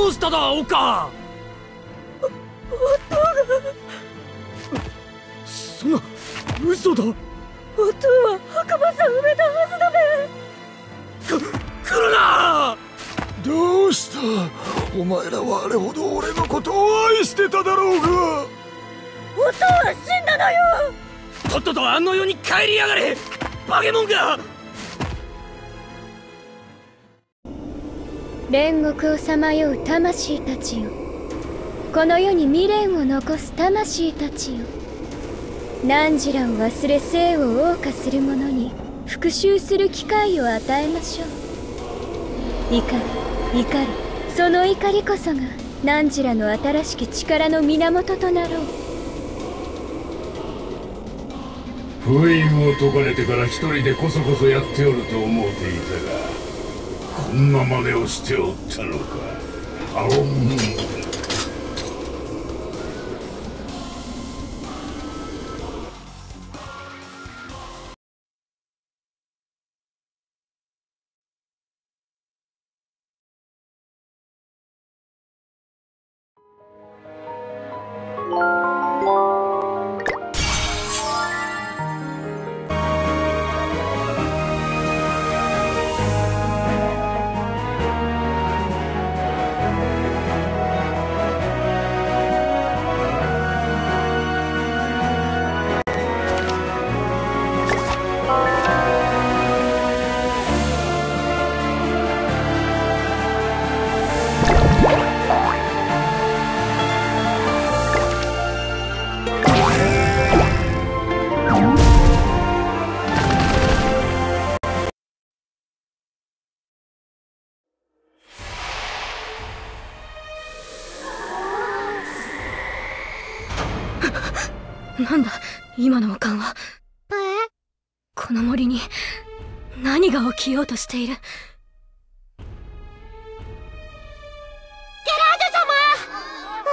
うしただ岡。 夫が。 そんな嘘だ。 夫は墓場さん埋めたはずだべ。 来るな。 どうした。お前らはあれほど俺のことを愛してただろうが。 夫は死んだのよ。 とっととあの世に帰りやがれバケモンが。 煉獄をさまよう魂たちよ、この世に未練を残す魂たちよ、汝らを忘れ生を謳歌する者に復讐する機会を与えましょう。怒り怒り、その怒りこそが汝らの新しき力の源となろう。 封印を解かれてから一人でこそこそやっておると思うていたが、こんな真似をしておったのか。あおん。 なんだ今のおかんは。この森に何が起きようとしている。ゲラード様、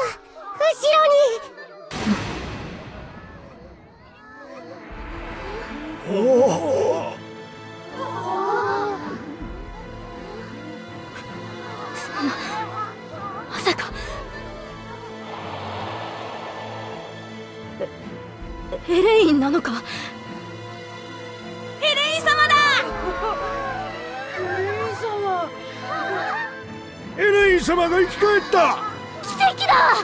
後ろに。 おお。 そんな、まさか。エレインなのか。エレイン様だ。 エレイン様が生き返った。 奇跡だ。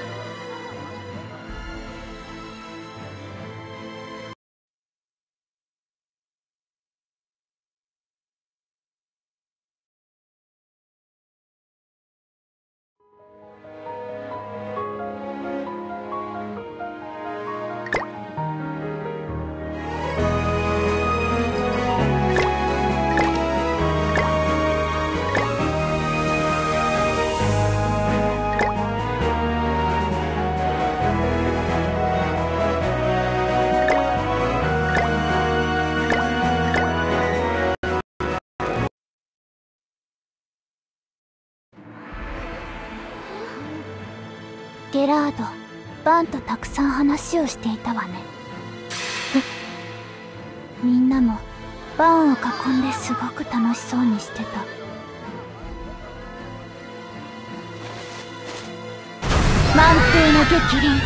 ゲラード、バンとたくさん話をしていたわね。みんなもバンを囲んですごく楽しそうにしてた。満風の激鱗。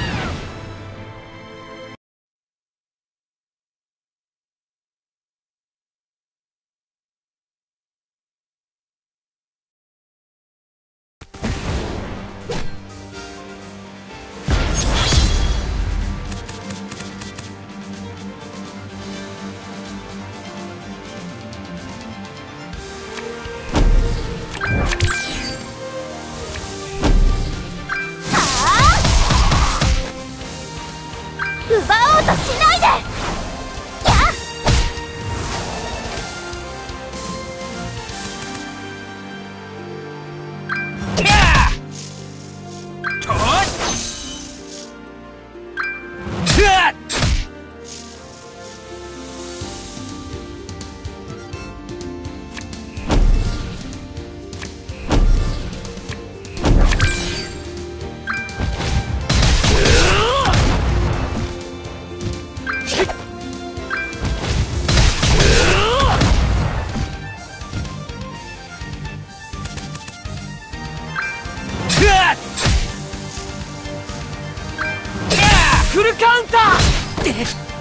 カウンター。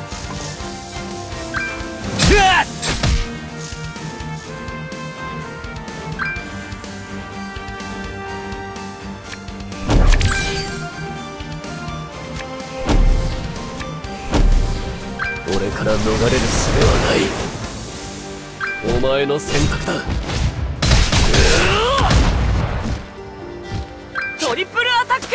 俺から逃れる術はない。お前の選択だ。トリプルアタック。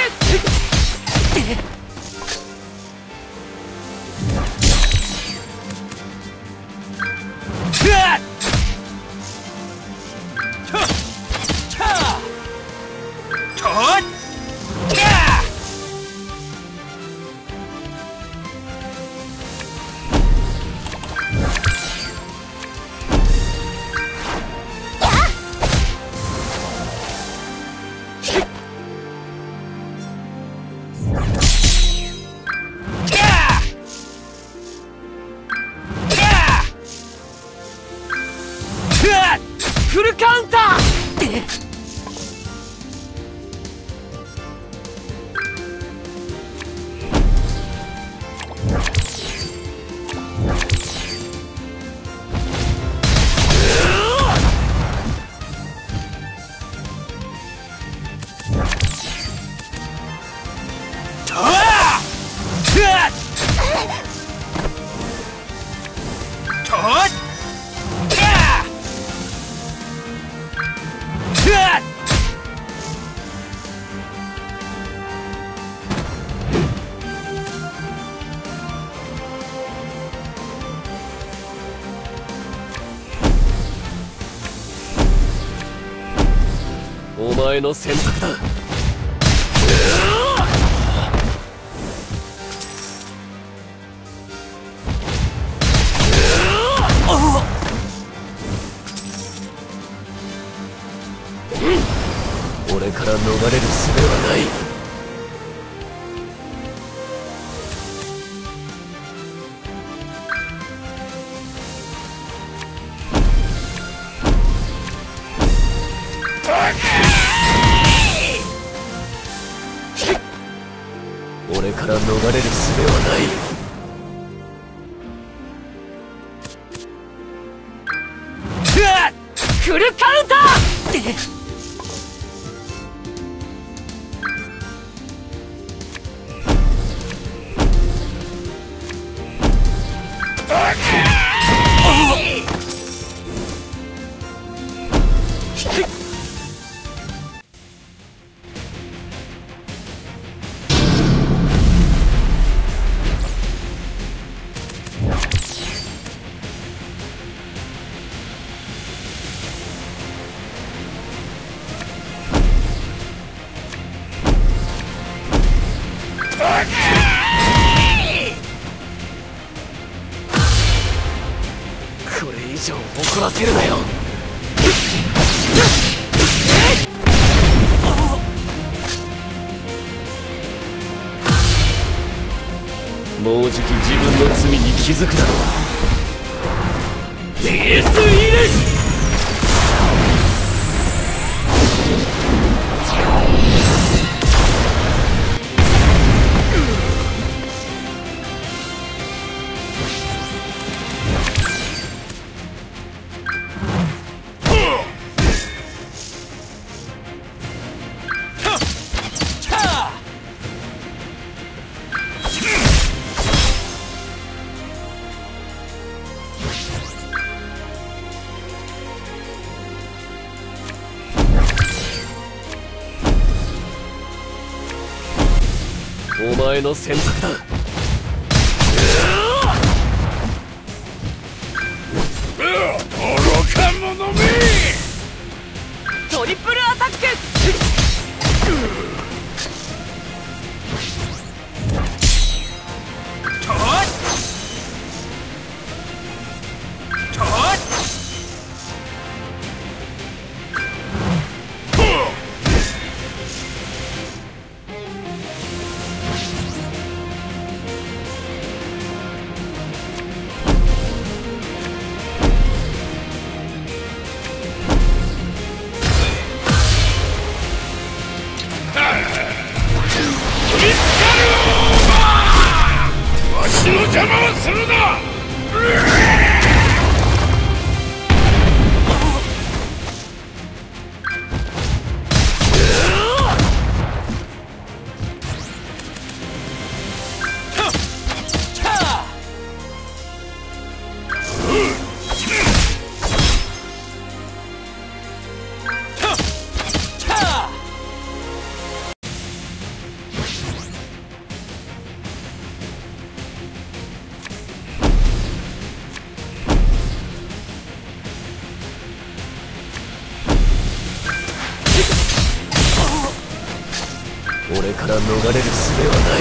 フルカウンター。お前の選択だ。俺から逃れる術はない。俺から逃れる術はない。フルカウンター。これ以上怒らせるなよ。もうじき自分の罪に気づくだろう。デスイレス。お前の選択だ。愚か者め。トリプルアタック。 俺から逃れる術はない。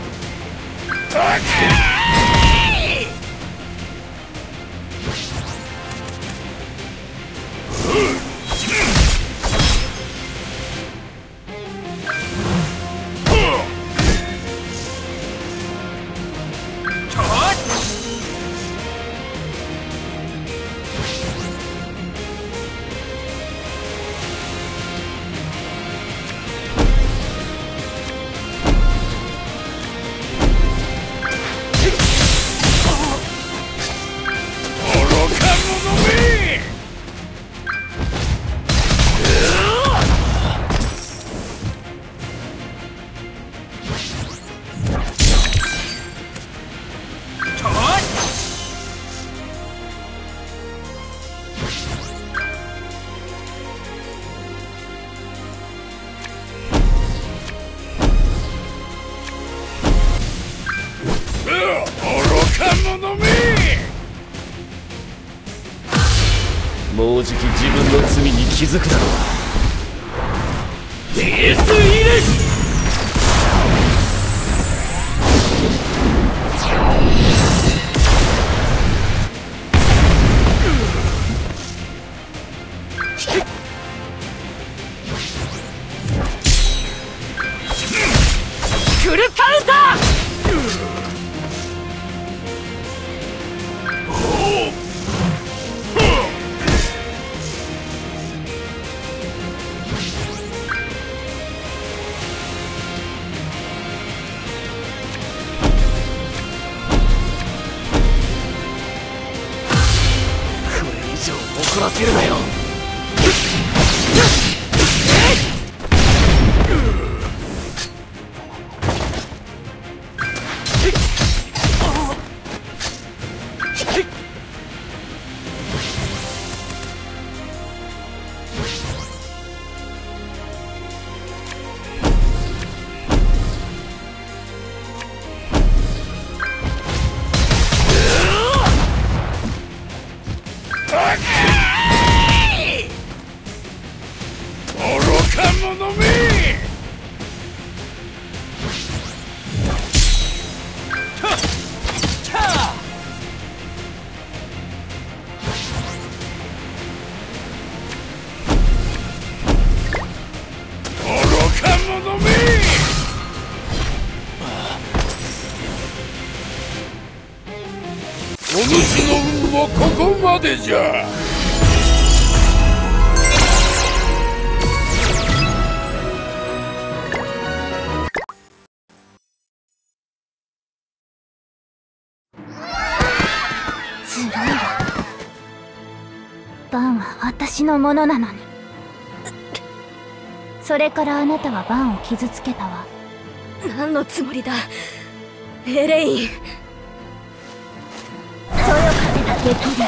もうじき自分の罪に気づくだろう。デスイレフルカウンター。怒らせるなよ。 お主の運もここまでじゃ。 ずるいわ。バンは私のものなのに。それからあなたはバンを傷つけたわ。 何のつもりだエレイン。 そよ風ができる。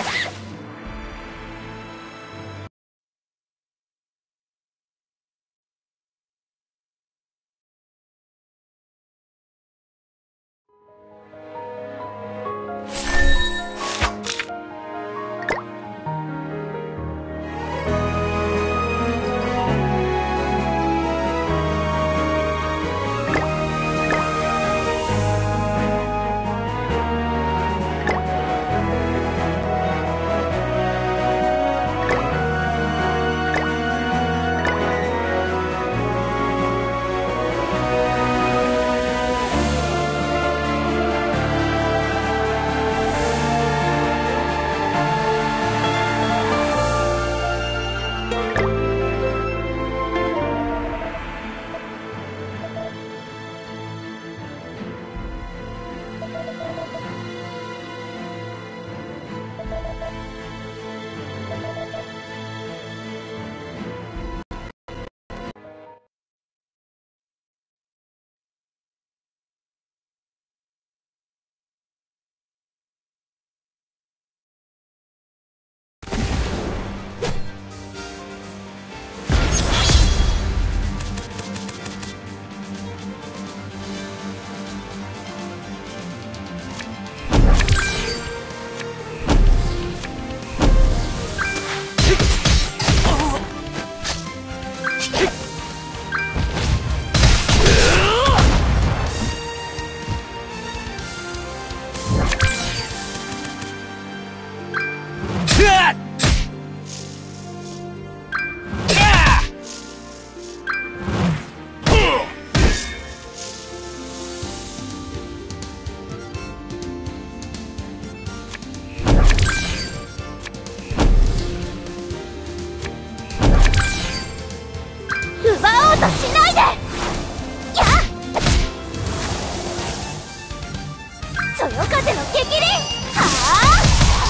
としないで。やっそよ風の激鱗。はあ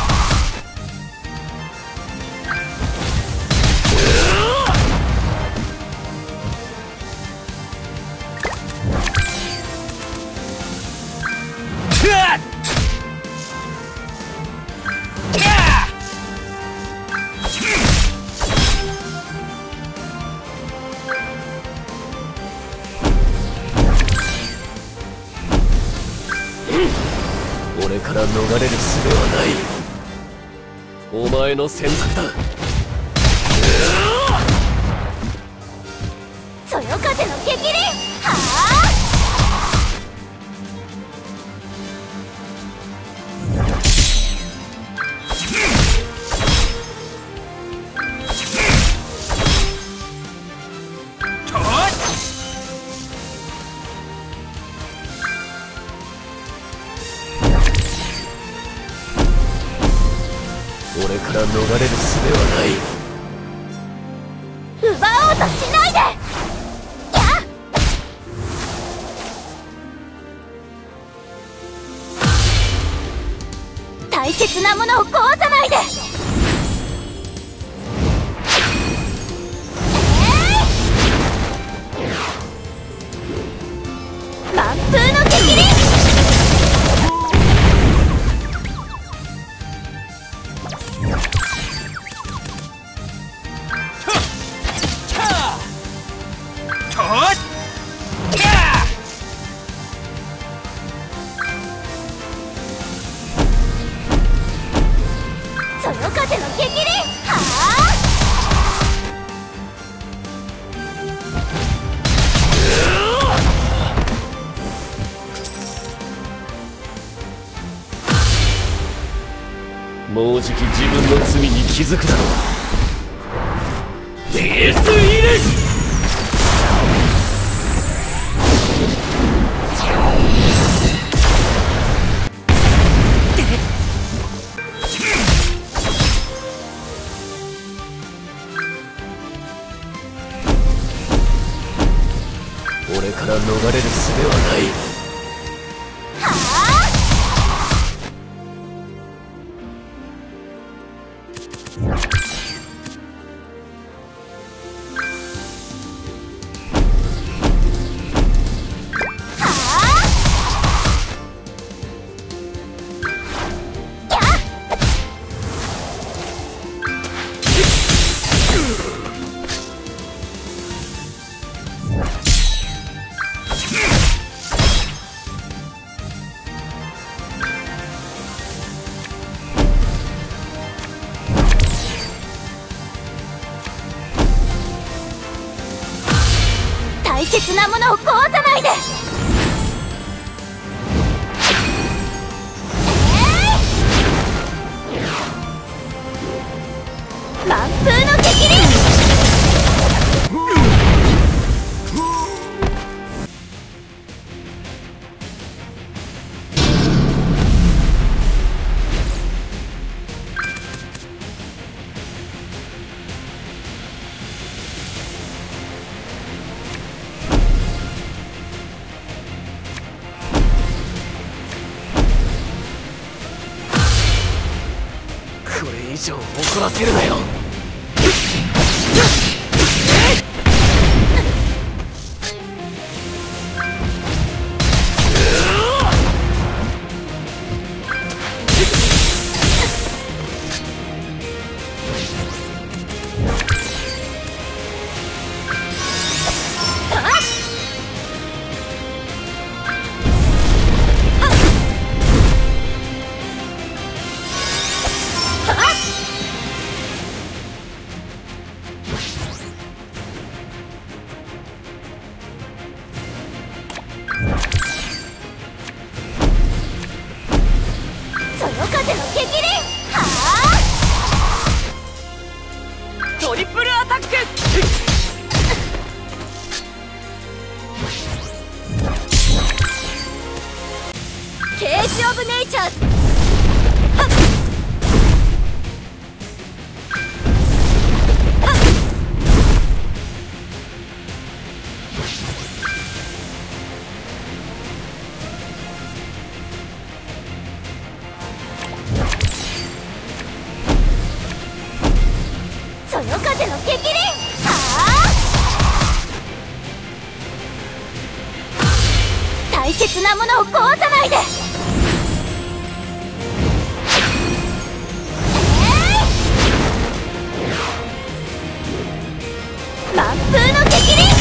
俺から逃れる術はない。お前の選択だ。 そよ風の激鱗。はあ俺から逃れる術はない。 奪おうとしないで。やっ大切なものを壊さないで。万風の激鱗。そよ風の激鱗。はあもうじき自分の罪に気づくだろう。デスイレス。俺から逃れる術はない。大切なものを壊さないで。万風の激鱗。 これ以上怒らせるなよ。 そよ風の激鱗。はあトリプルアタック。 ケージオブネイチャーズ。 切なものを壊さないで。万風の激鱗。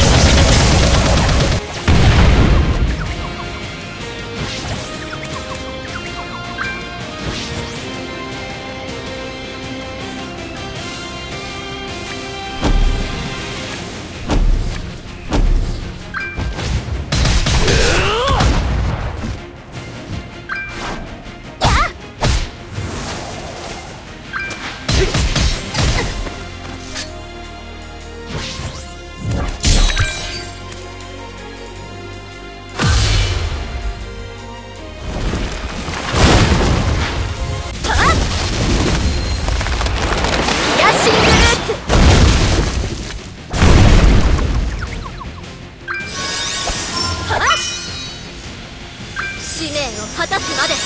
使命を果たすまで。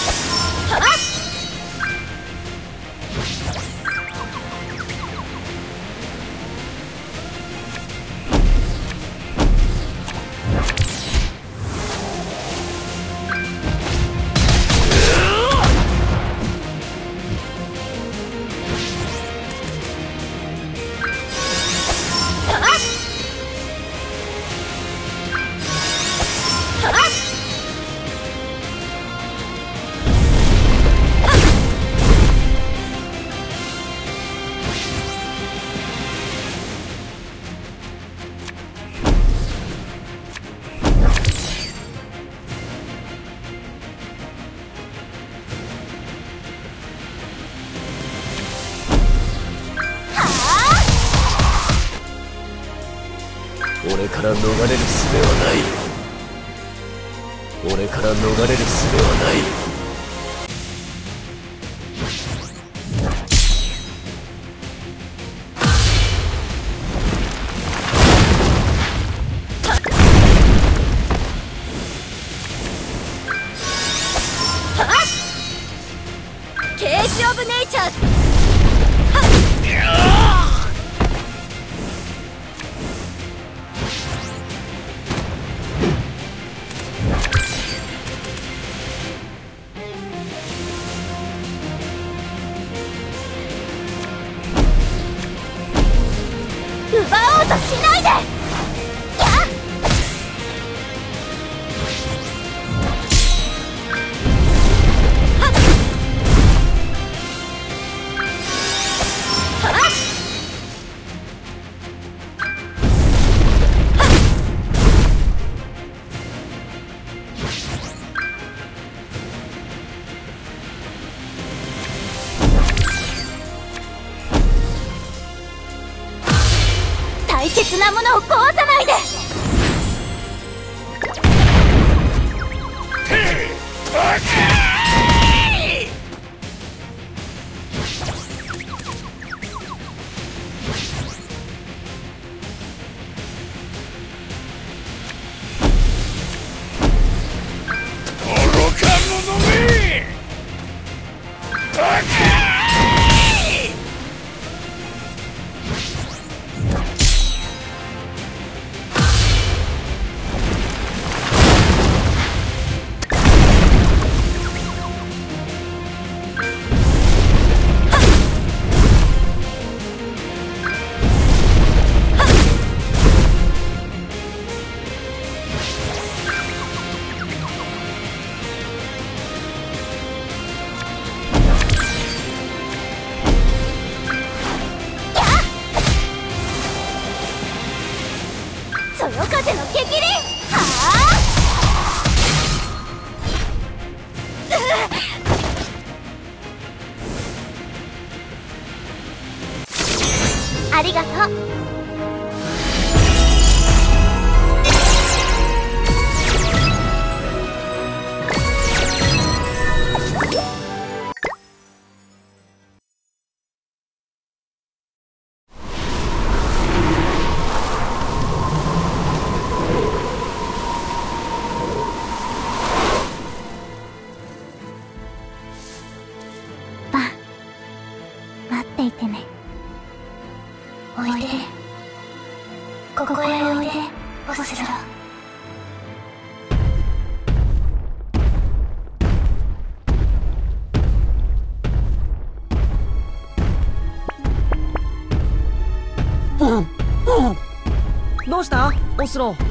俺から逃れる術はない。俺から逃れる術はない。 ケージ・オブ・ネイチャーズ。奪おうとしないで。大切なものを壊さないで。 愚か者め。そよ風の激鱗。ありがとう。待っていてね。おいで。ここへおいで、オスロ。 どうしたオスロー。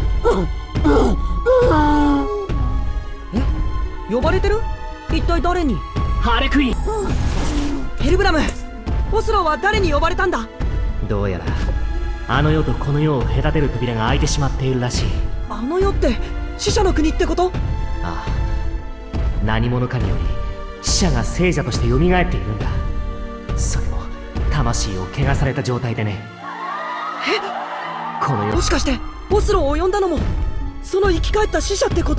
え、呼ばれてる？一体誰に？ ハーレクイーン。 ヘルブラム、オスローは誰に呼ばれたんだ？ どうやらあの世とこの世を隔てる扉が開いてしまっているらしい。 あの世って死者の国ってこと？ ああ、何者かにより死者が聖者として蘇っているんだ。それも魂を汚された状態でね。この世、 もしかしてオスローを呼んだのもその生き返った死者ってこと？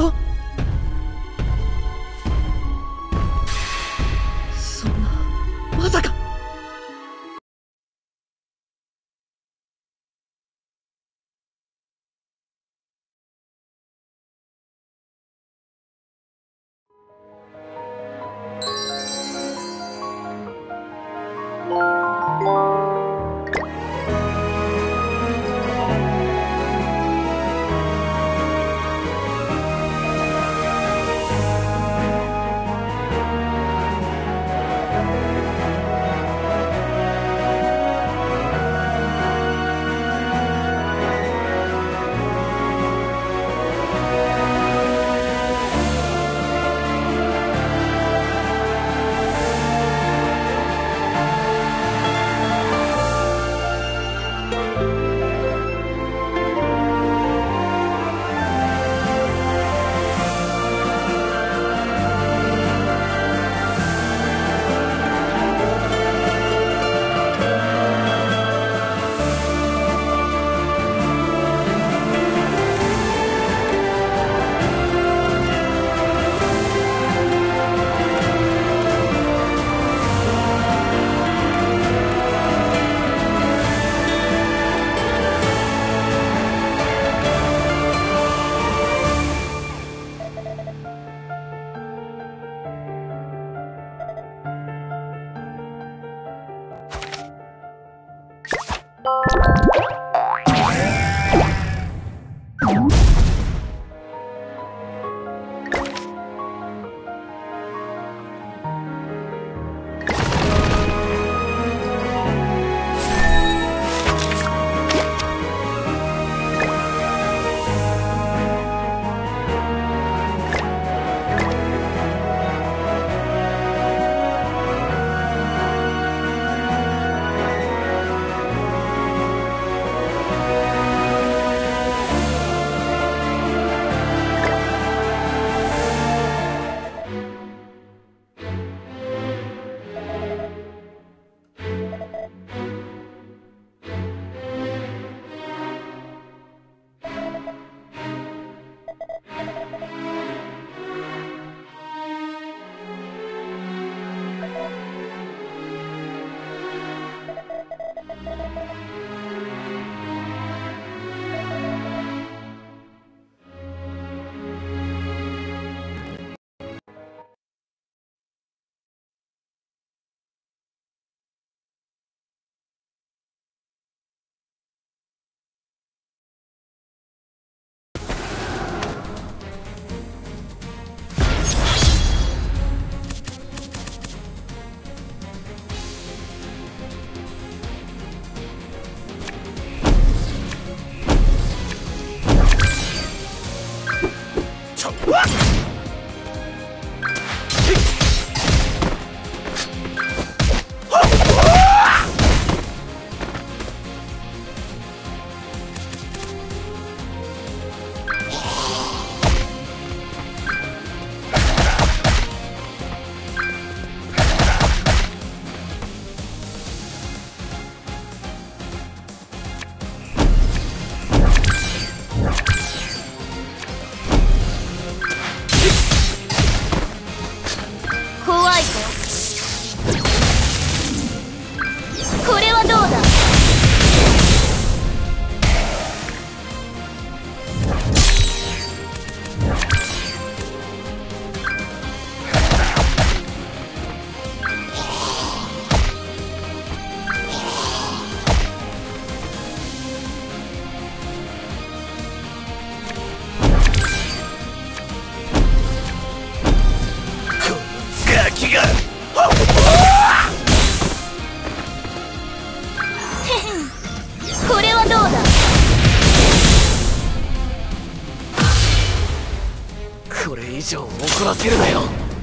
そんな、まさか。 上怒らせるなよ。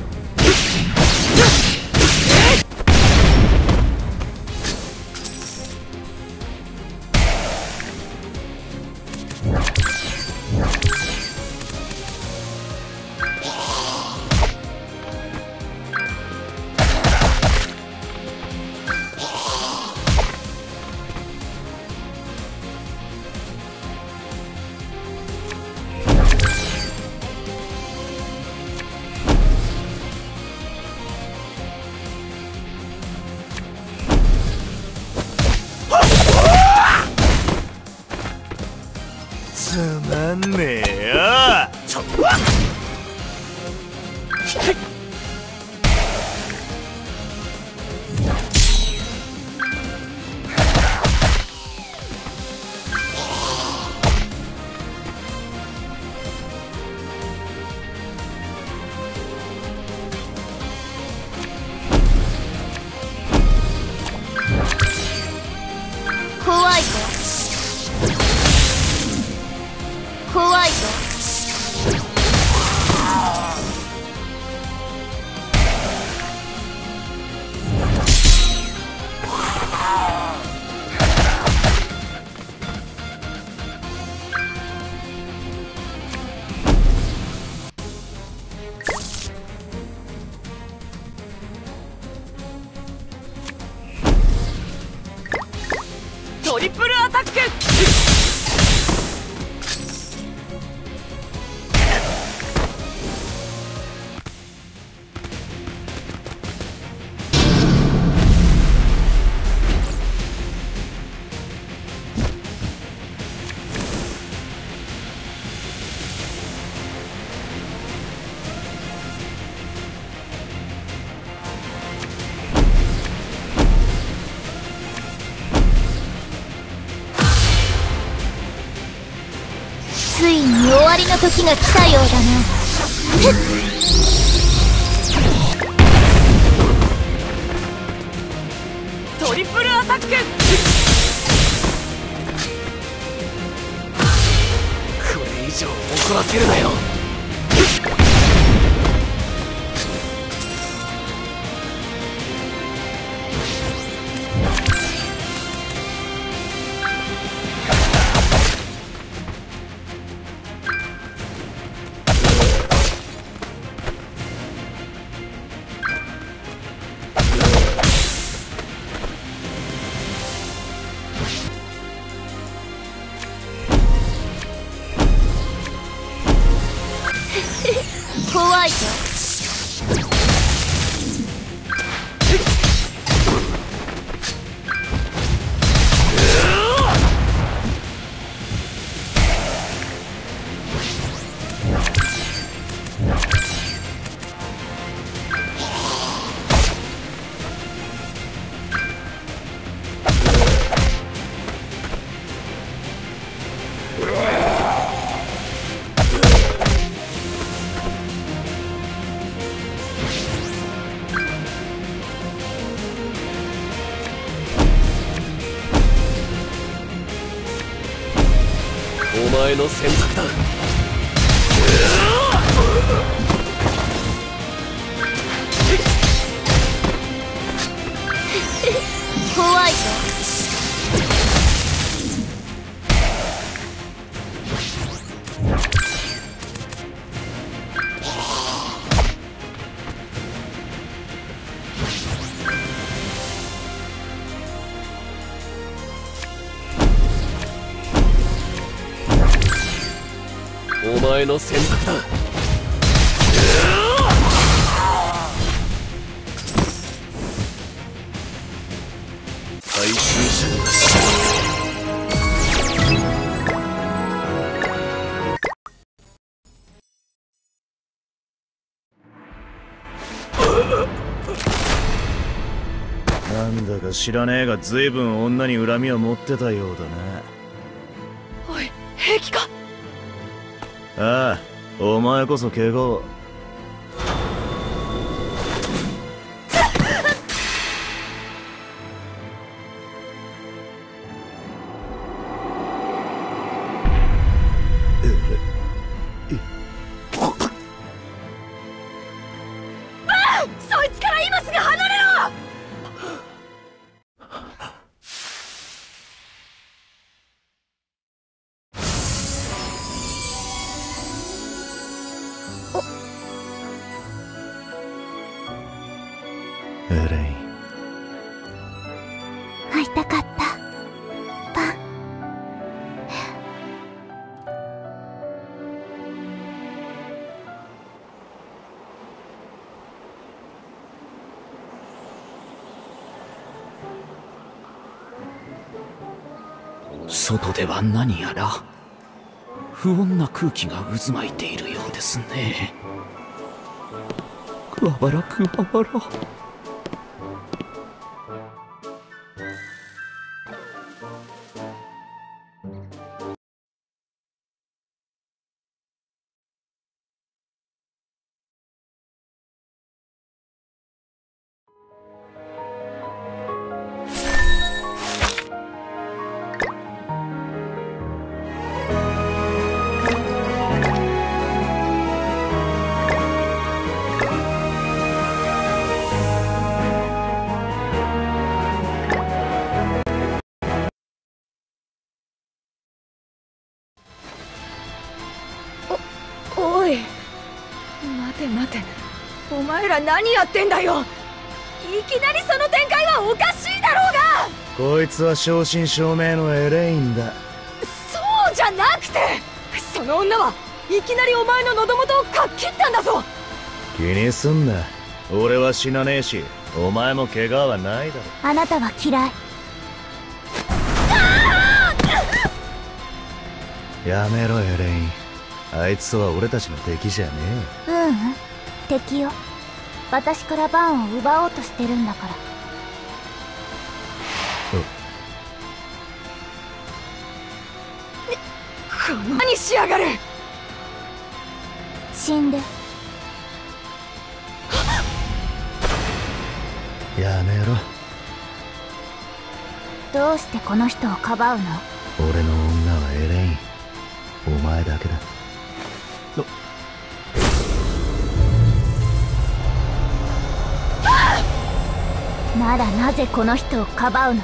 つまんねえよ。 怖いぞ。怖いぞ。 トリプルアタック。 ついに終わりの時が来たようだな。 トリプルアタック。 これ以上怒らせるなよ。 怖いぞ。 お前の選択だ。 怖いぞ。 お前の選択だ。配給者が死ぬ。 なんだか知らねえが随分女に恨みを持ってたようだおい、平気か。 な。ああ、お前こそ怪我を。 エレイン。 会いたかった、パン。 外では何やら不穏な空気が渦巻いているようですね。クワバラクワバラ。 おい、待て待て、お前ら何やってんだよ。いきなりその展開はおかしいだろうが。 こいつは正真正銘のエレインだ。 そうじゃなくて、その女はいきなりお前の喉元をかっ切ったんだぞ。 気にすんな、俺は死なねえし、お前も怪我はないだろ。 あなたは嫌い。 やめろエレイン、あいつは俺たちの敵じゃね敵よ。私からバンを奪おうとしてるんだから。 何しやがる。 死んで。 やめろ。 どうしてこの人をかばうの？ 俺の女はエレイン、お前だけだ。 ならなぜこの人をかばうの？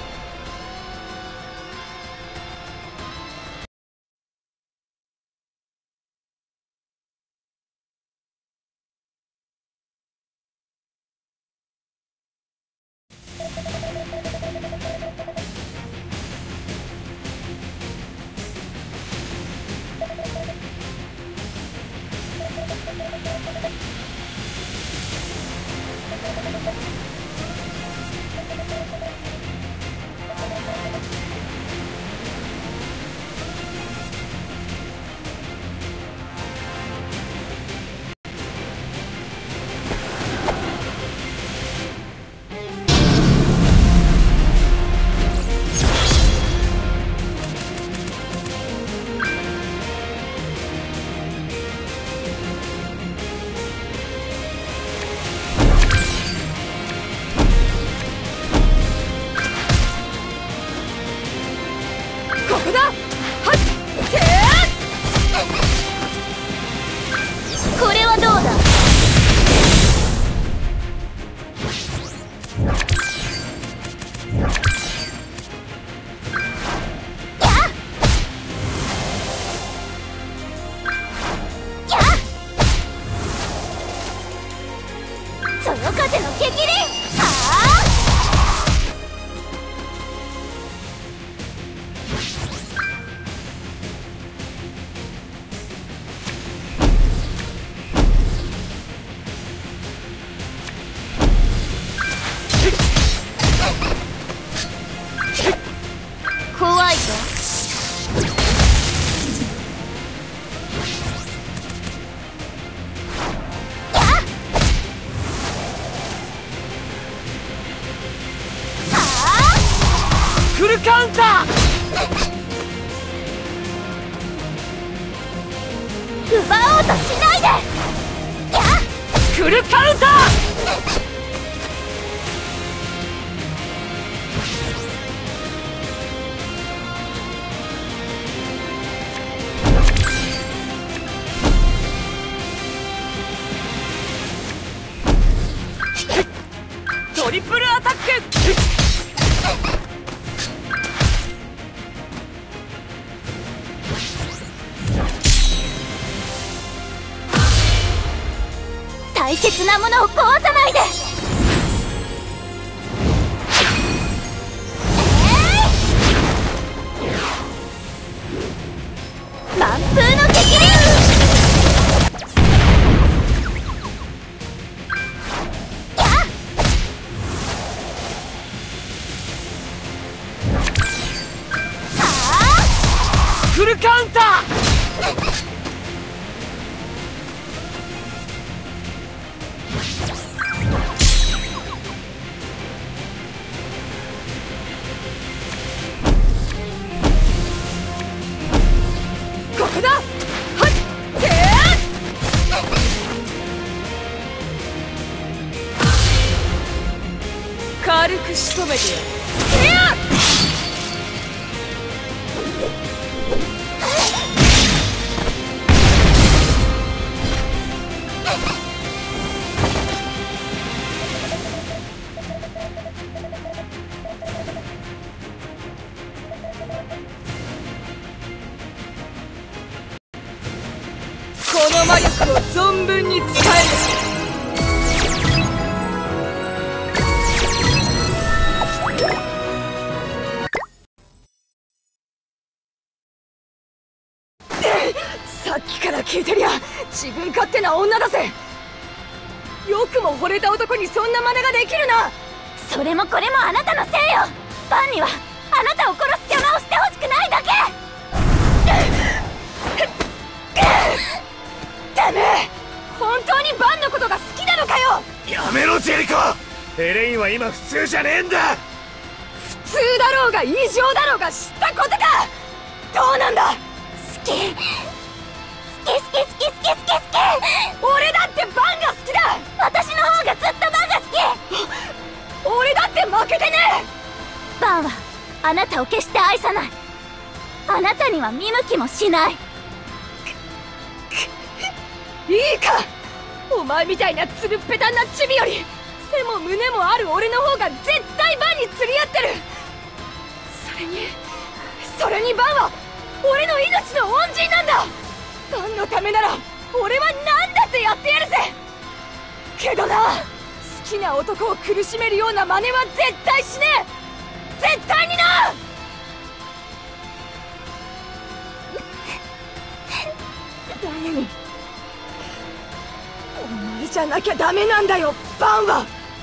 これはどうだ？そよ風の激鱗！怖いぞ。 フルカウンター！ 奪おうとしないで！ フルカウンター！トリプルアタック！ 大切なものを壊さないで！ 風の激流。 フルカウンター。 ここだ。はってー。軽く仕留めてやる。この魔力を存分に使える。さっきから聞いてりゃ自分勝手な女だぜ。よくも惚れた男にそんな真似ができるな。 それもこれもあなたのせいよ。バンにはあなたを殺す邪魔をしてほしくないだけ。 てめえ本当にバンのことが好きなのかよ。 やめろジェリコ。エレインは今普通じゃねえんだ。 普通だろうが異常だろうが知ったことか。どうなんだ。 好き好き好き好き好き好き好き。 俺だってバンが好きだ。 私の方がずっとバンが好き。 俺だって負けてねえ。バンはあなたを決して愛さない。あなたには見向きもしない。 いいか、お前みたいなつるっぺたんなチビより背も胸もある俺の方が絶対バンに釣り合ってる。それにバンは俺の命の恩人なんだ。バンのためなら俺は何だってやってやるぜ。けどな、好きな男を苦しめるような真似は絶対しねえ。絶対にな。誰にお前じゃなきゃダメなんだよバンは。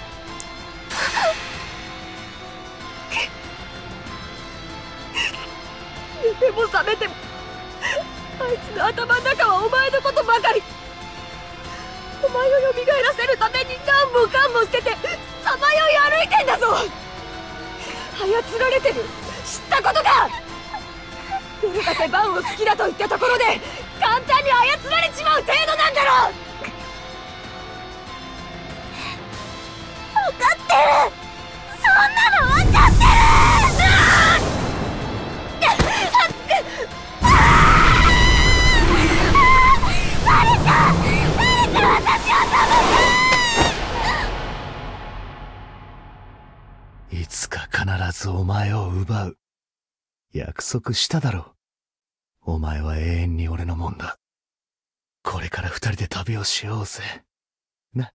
寝ても覚めてもあいつの頭の中はお前のことばかり。お前を蘇らせるために何もかんも捨ててさまよい歩いてんだぞ。操られてる知ったことか。どれだけバンを好きだと言ったところで簡単に操られちまう程度なんだろう。 分かってる。そんなの分かってる。 いつか必ずお前を奪う。約束しただろ。お前は永遠に俺のもんだ。これから二人で旅をしようぜ。な。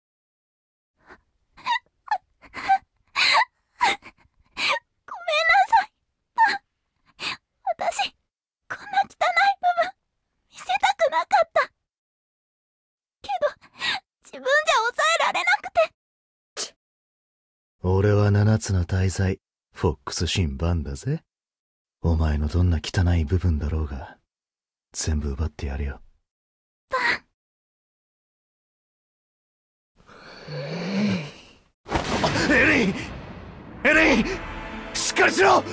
私、こんな汚い部分見せたくなかった。けど、自分じゃ抑えられなくて。 俺は七つの大罪、フォックスシンバンだぜ。お前のどんな汚い部分だろうが、全部奪ってやるよ。 バン。 エレイン！エレイン！しっかりしろ！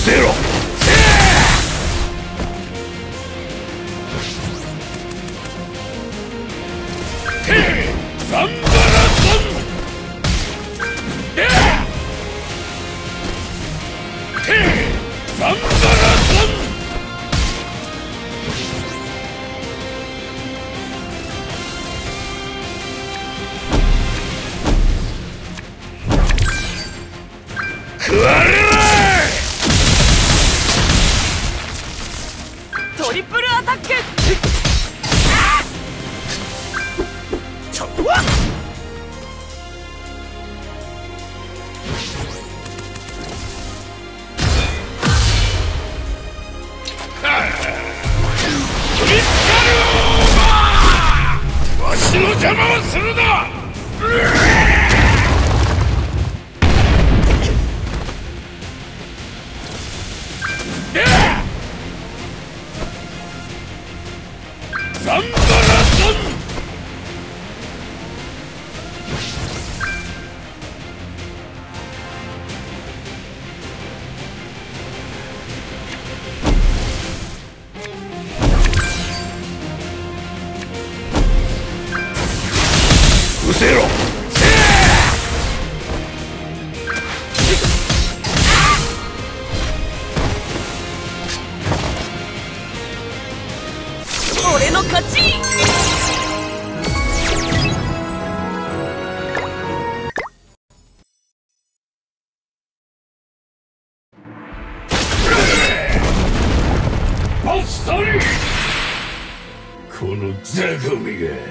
せろ。ザンバラゾン。ザンバラゾン。食われろ。 トリプルアタック。 ちょっわっ。わしの邪魔をするな。ザンバラゾン。うせろ。 俺の勝ち。 バスタリー。このザコミが。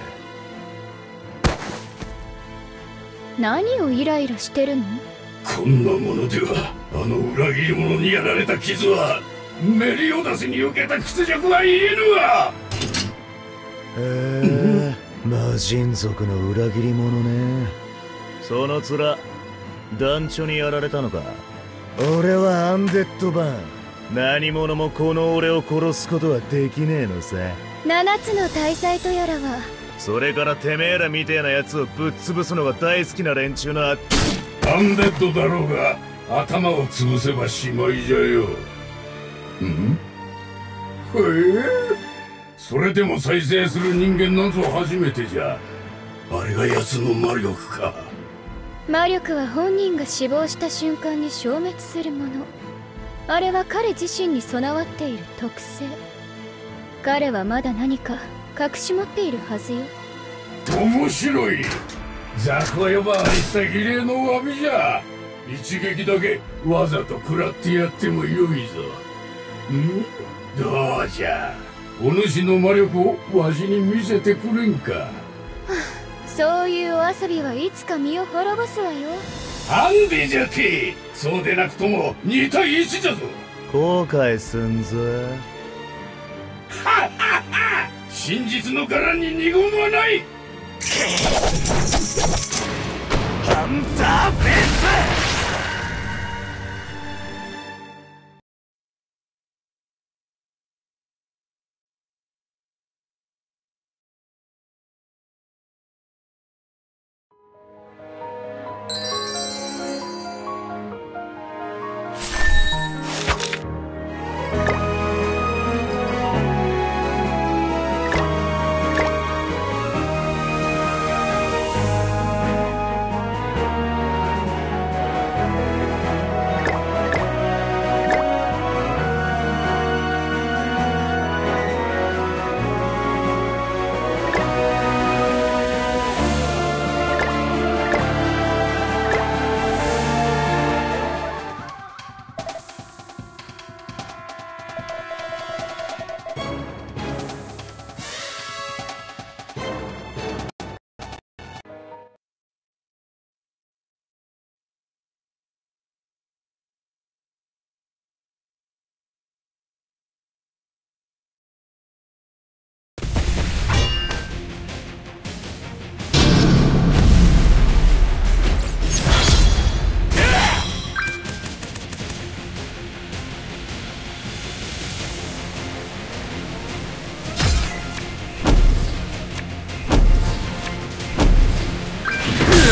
何をイライラしてるの？ こんなものではあの裏切り者にやられた傷はメリオダスに受けた屈辱は言えぬわ。 魔人族の裏切り者ね。その面団長にやられたのか。俺はアンデッドバーン。何者もこの俺を殺すことはできねえのさ。 七つの大罪とやらは。 それからてめえらみてえなやつをぶっ潰すのが大好きな連中のアンデッドだろうが頭を潰せばしまいじゃよ。ん？へえ、それでも再生する人間なんぞ初めてじゃ。あれが奴の魔力か。 魔力は本人が死亡した瞬間に消滅するもの。あれは彼自身に備わっている特性。彼はまだ何か隠し持っているはずよ。 面白い。雑魚呼ばわりした儀礼の詫びじゃ。一撃だけわざと食らってやってもよいぞ。どうじゃ、お主の魔力をわしに見せてくれんか。 そういうお遊びはいつか身を滅ぼすわよ。 アンディじゃって。そうでなくとも2対1じゃぞ。 後悔すんぞ。 真実の殻に二言はない。ハンターベース。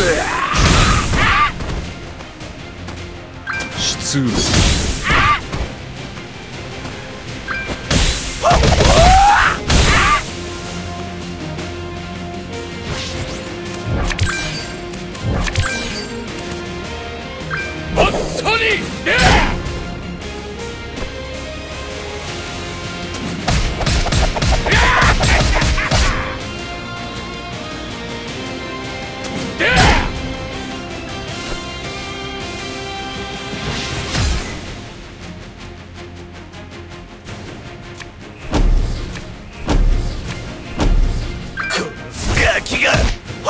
通路バッサリガキが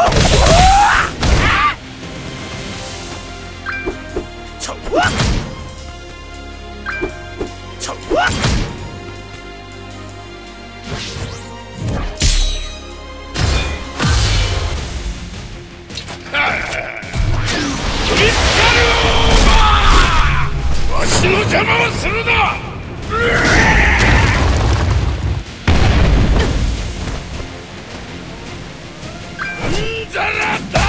わしの邪魔をするな。ザラだ。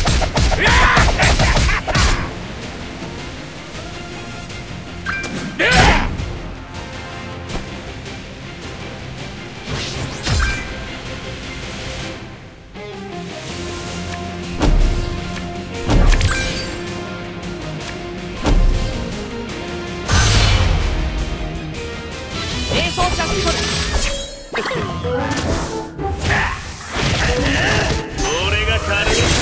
俺が狩る。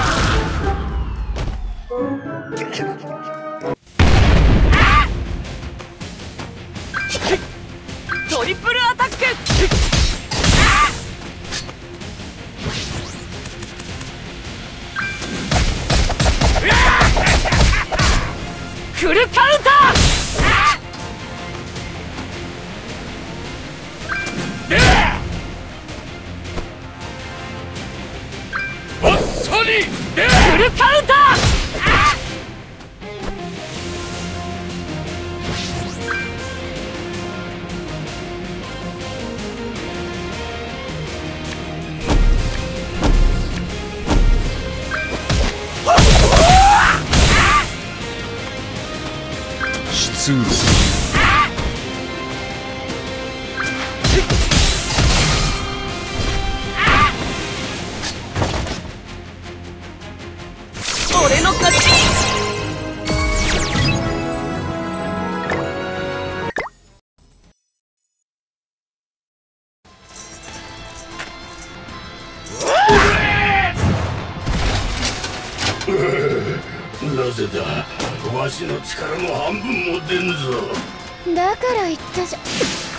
トリプルアタック。フルカウンター。 バッサリフルカウンター。 失礼。 俺の勝ち。 なぜだ。わしの力の半分も出んぞ。 だから言ったじゃ。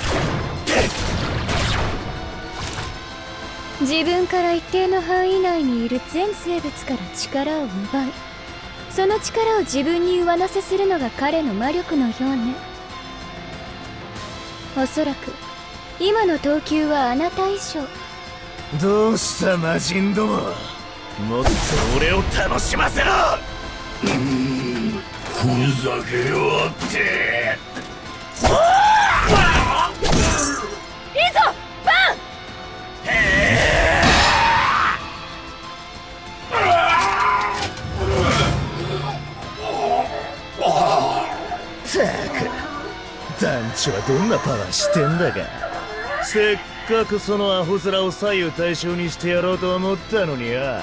自分から一定の範囲内にいる全生物から力を奪い、その力を自分に上乗せするのが彼の魔力のようね。おそらく今の投球はあなた以上。 どうした魔人ども、もっと俺を楽しませろ。 ふざけようって。 いいぞバン。 ったく、団地はどんなパワーしてんだか。せっかくそのアホ面を左右対称にしてやろうと思ったのによ。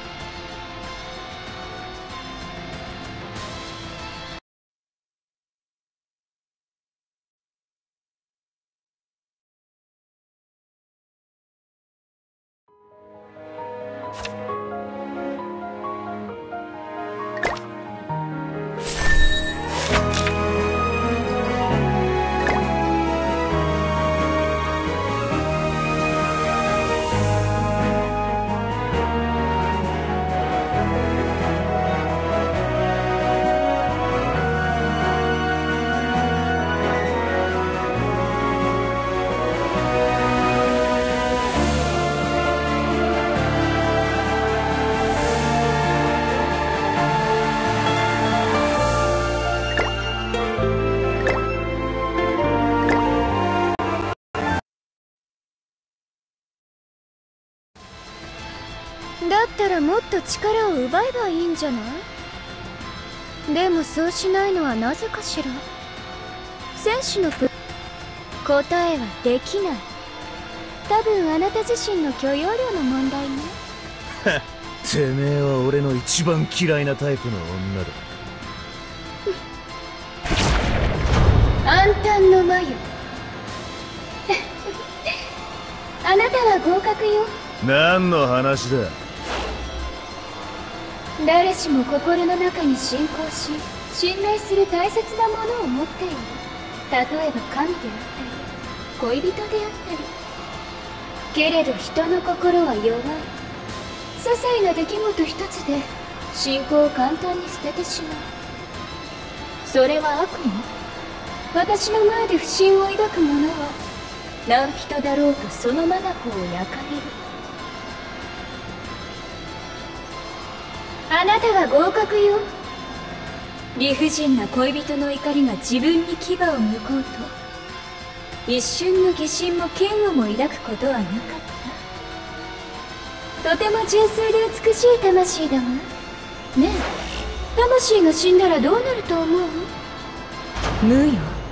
だったらもっと力を奪えばいいんじゃない？でもそうしないのはなぜかしら。戦士の答えはできない。多分あなた自身の許容量の問題ね。 てめえは俺の一番嫌いなタイプの女だ。 よ。 何の話だ。 誰しも心の中に信仰し信頼する大切なものを持っている。例えば神であったり恋人であったり。けれど人の心は弱い。些細な出来事一つで信仰を簡単に捨ててしまう。それは悪夢。私の前で不信を抱く者は何人だろうとその眼を焼かれる。あなたは合格よ。理不尽な恋人の怒りが自分に牙を向こうと一瞬の疑心も嫌悪も抱くことはなかった。とても純粋で美しい魂だわ。ねえ、魂が死んだらどうなると思う？無よ。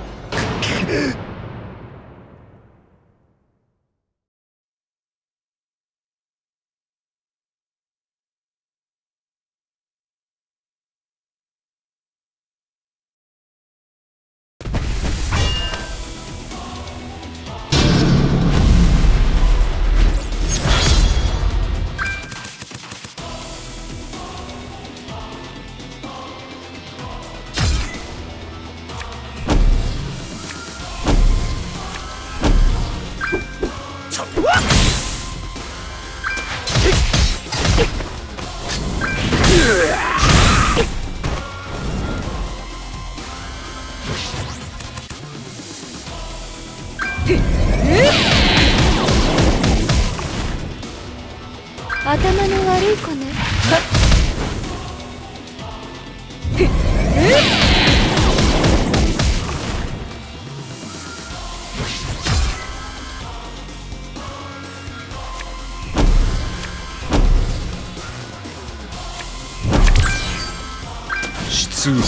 頭の悪い子ね。 失礼。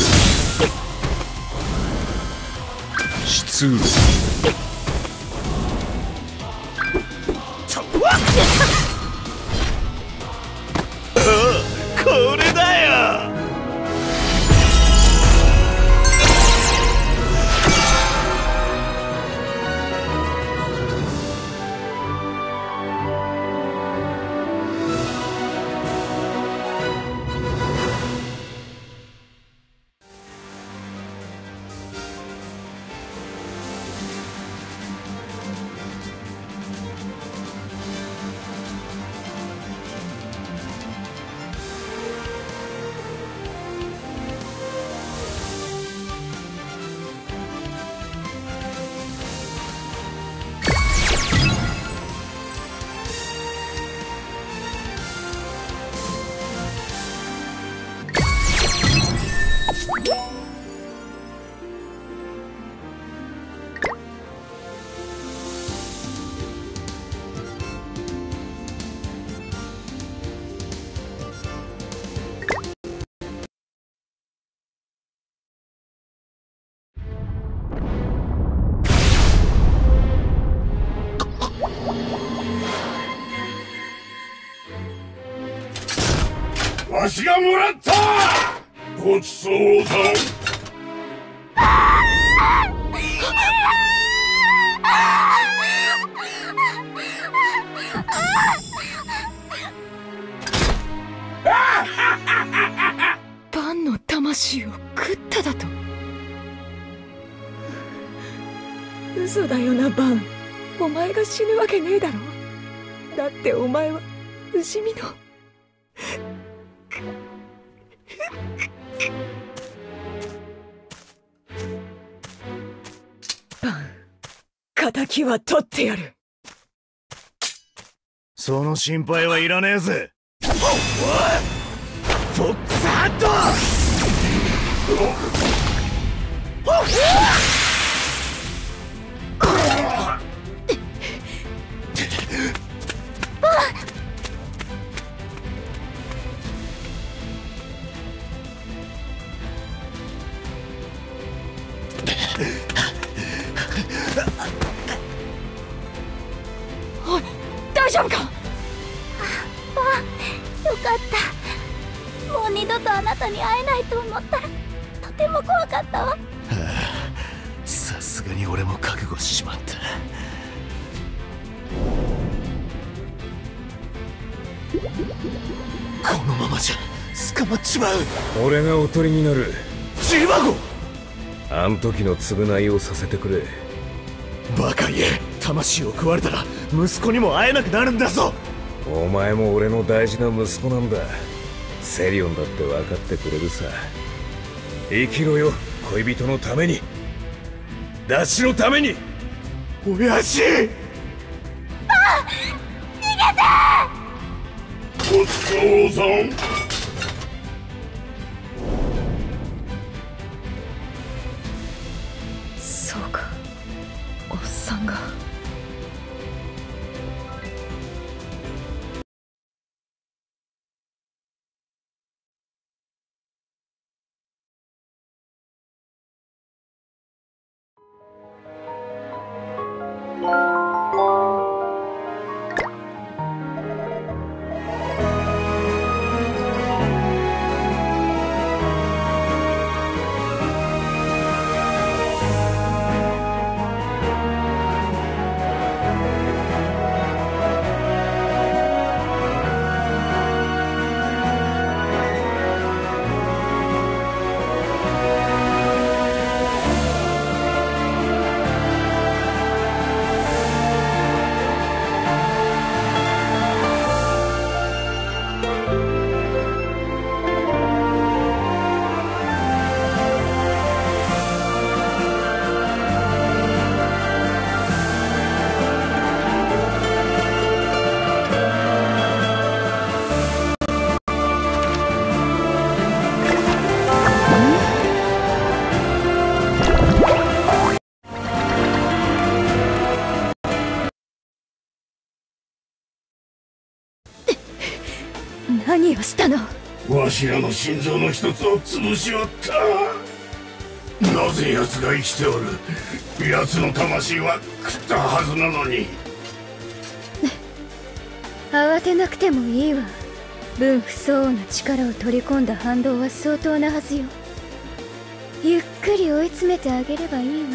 失礼。 これだよ。 わしがもらったごちそうだ。 バンの魂を食っただと？嘘だよなバン。お前が死ぬわけねえだろ。だってお前は不死身のバン、敵は取ってやる。 その心配はいらねえぜ。おいフォックスハット。 おい、大丈夫か？ よかった。もう二度とあなたに会えないと思ったらとても怖かったわ。 さすがに俺も覚悟しちまった。 このままじゃ捕まっちまう。 俺がおとりになる。 ジバゴ、 あん時の償いをさせてくれ。 バカ言え。魂を食われたら息子にも会えなくなるんだぞ。 お前も俺の大事な息子なんだ。セリオンだって分かってくれるさ。生きろよ、恋人のために、ダチのために。 親父、 お父さん。 そうか、おっさんが。何をしたの？ わしらの心臓の一つを潰しおった。なぜ奴が生きておる？奴の魂は食ったはずなのに。 慌てなくてもいいわ。分不相応な力を取り込んだ反動は相当なはずよ。ゆっくり追い詰めてあげればいいわ。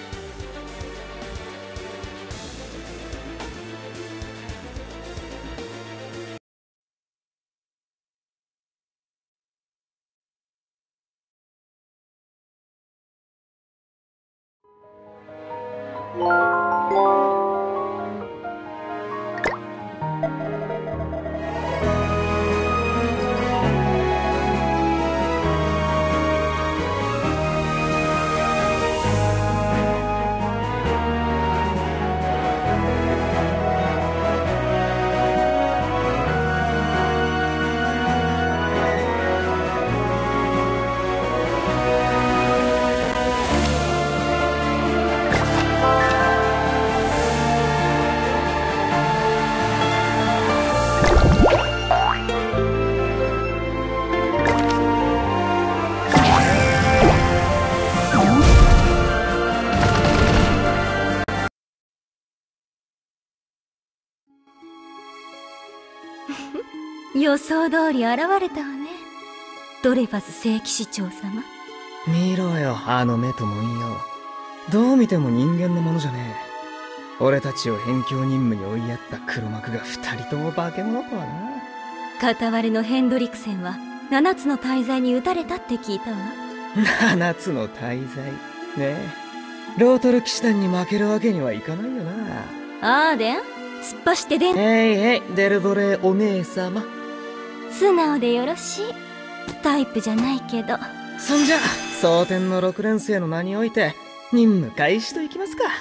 予想通り現れたわね、ドレファス聖騎士長様。 見ろよ、あの目ともんよ。どう見ても人間のものじゃねえ。俺たちを辺境任務に追いやった黒幕が2人とも化け物とはな。 片割れのヘンドリクセンは7つの大罪に撃たれたって聞いたわ。 7つの大罪ねえ、ロートル騎士団に負けるわけにはいかないよな。 アーデン、突っ走ってでん。 デルドレお姉様。 素直でよろしい。タイプじゃないけど。 そんじゃ蒼天の6連星の名において任務開始といきますか。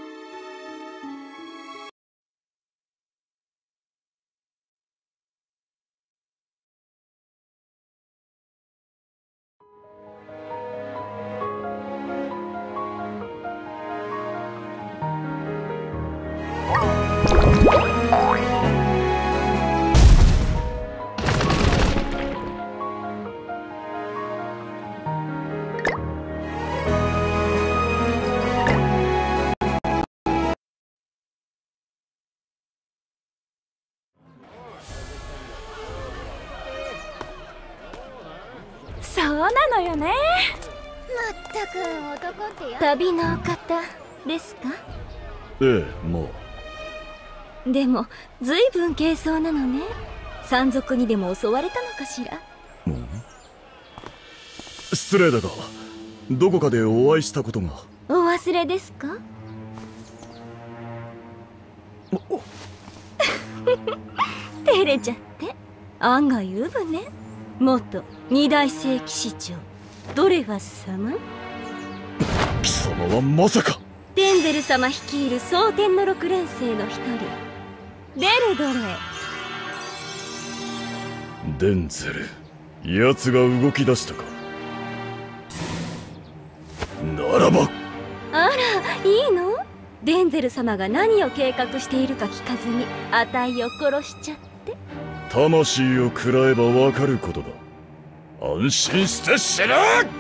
そうなのよね。 まったく男ってや。 旅のお方ですか？ ええ、もでも随分軽装なのね。 山賊にでも襲われたのかしら。 失礼だが、どこかでお会いしたことが。 お忘れですか？照れちゃって。案外うぶね。元二大聖騎士長ドレファス様。 貴様はまさか。 デンゼル様率いる蒼天の6連星の一人デルドレ。 デンゼル、奴が動き出したか。ならば。 あら、いいの？デンゼル様が何を計画しているか聞かずにあたいを殺しちゃって。 魂を食らえばわかることだ。安心して死ぬ。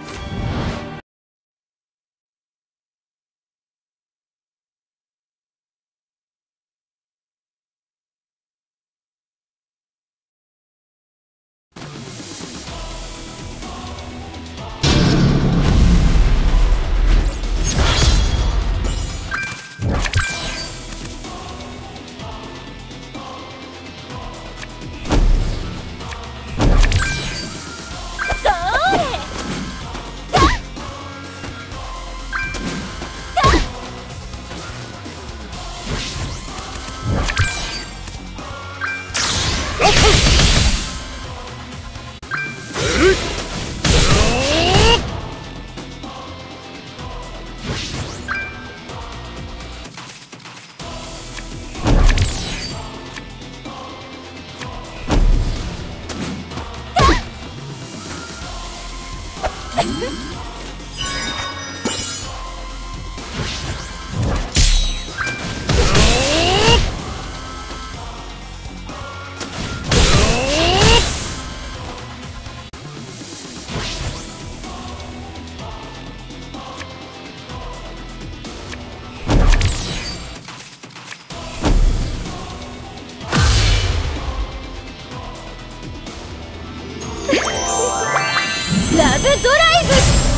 ラブドライブ。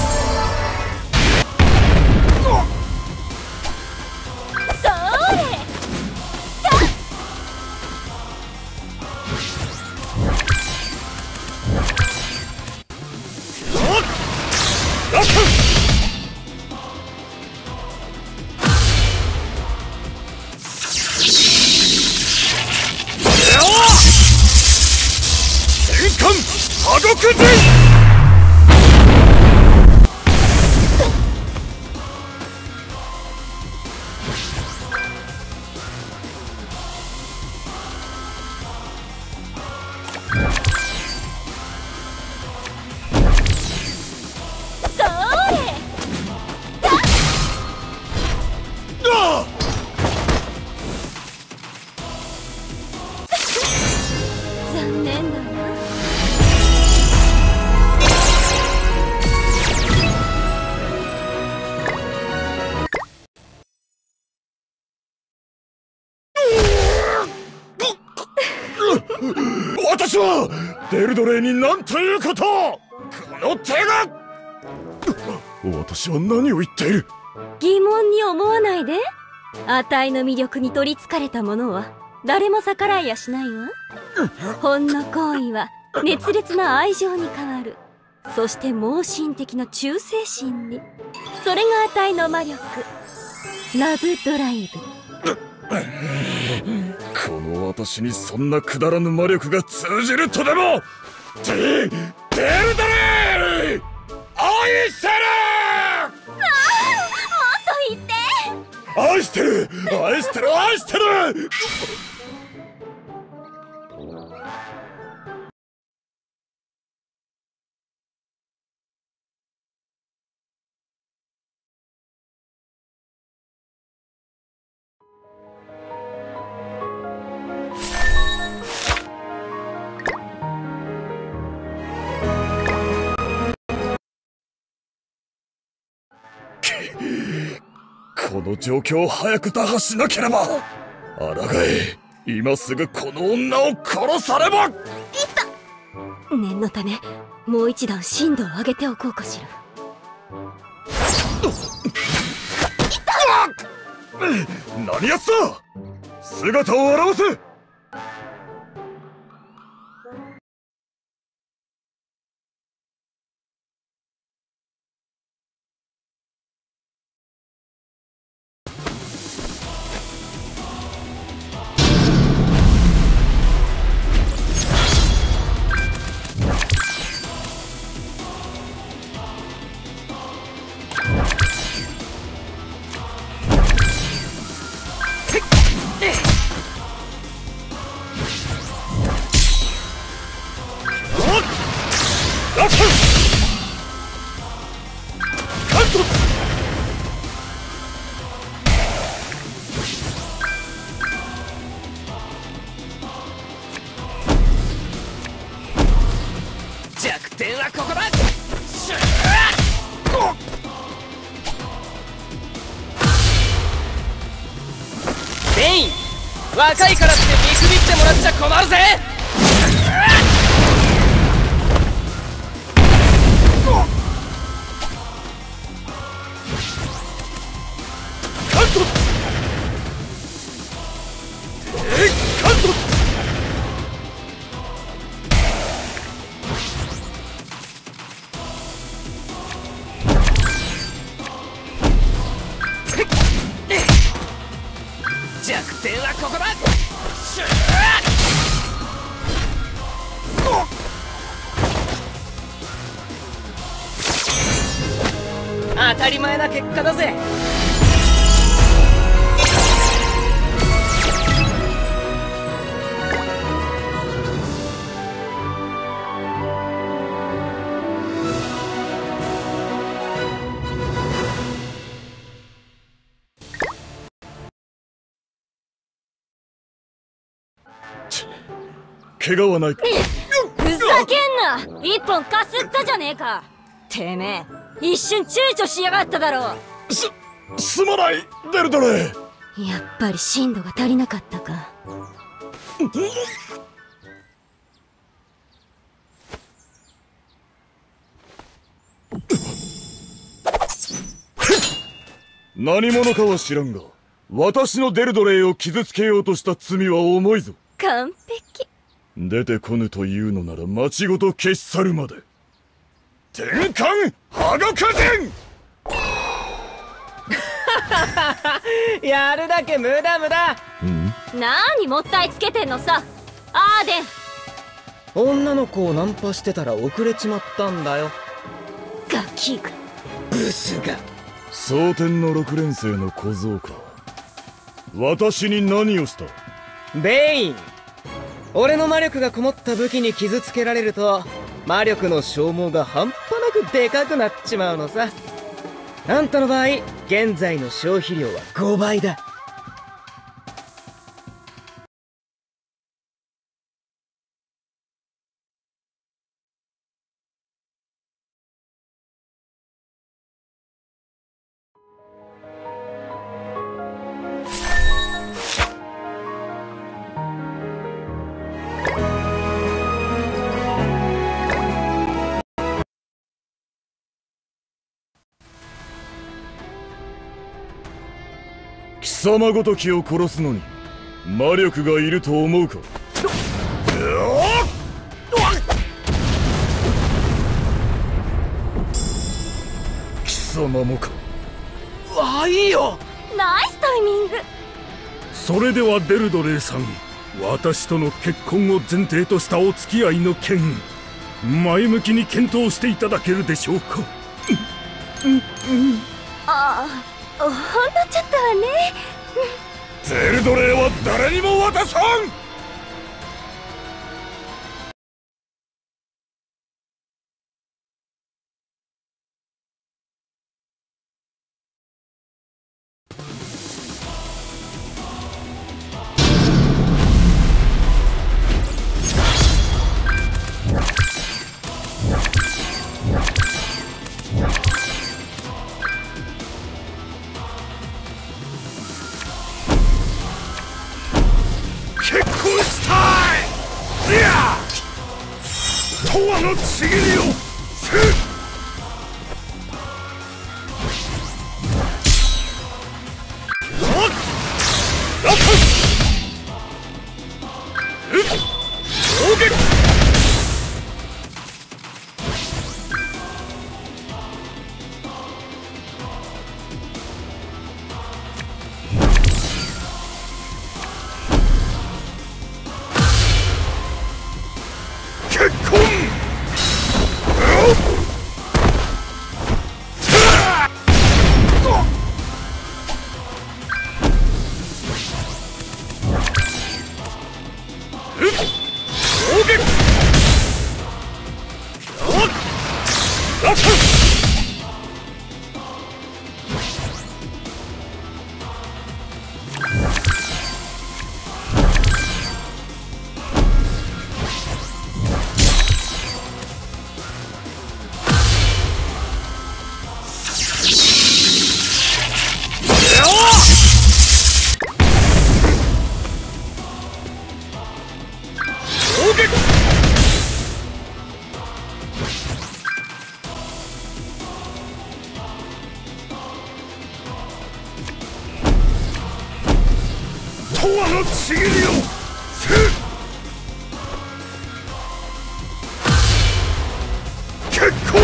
それ。 戦艦破獄陣。 残念だな。 私はデルドレイに何ということを。この手が。私は何を言っている。 疑問に思わないで。あたいの魅力に取りつかれた者は誰も逆らいやしないわ。ほんの行為は熱烈な愛情に変わる。そして盲信的な忠誠心に。それがあたいの魔力、ラブドライブ。 この私にそんなくだらぬ魔力が通じるとでも。デルドレイ愛してる。 もっと言って。 愛してる愛してる愛してる。この状況を早く打破しなければ。あらがえ、今すぐこの女を殺さねば。 念のためもう一段深度を上げておこうかしら。 何やつだ。姿を現せ。 若いからって見くびってもらっちゃ困るぜ。カントカント弱点はここだ。当たり前な結果だぜ。 怪我はないか。 ふざけんな。一本かすったじゃねえか。てめえ一瞬躊躇しやがっただろう。 すまないデルドレ。 やっぱり深度が足りなかったか。 何者かは知らんが、私のデルドレイを傷つけようとした罪は重いぞ。 完璧。 出てこぬというのなら町ごと消し去るまで。転換羽賀家人やるだけ無駄無駄。 何もったいつけてんのさアーデン。 女の子をナンパしてたら遅れちまったんだよ。 ガキがブスが。 蒼天の6連星の小僧か。私に何をした？ ベイン。俺の魔力がこもった武器に傷つけられると魔力の消耗が半端なくでかくなっちまうのさ。あんたの場合現在の消費量は5倍だ。 貴様ごときを殺すのに魔力がいると思うか？貴様もか？ いいよ。 ナイスタイミング。 それではデルドレイさん、私との結婚を前提としたお付き合いの件、前向きに検討していただけるでしょうか？ ああ、ほんのちょっとはね。 デルドレイは誰にも渡さん。結婚したい。いや、永遠のちぎりをせっ。結婚。 永のちぎりをせ結婚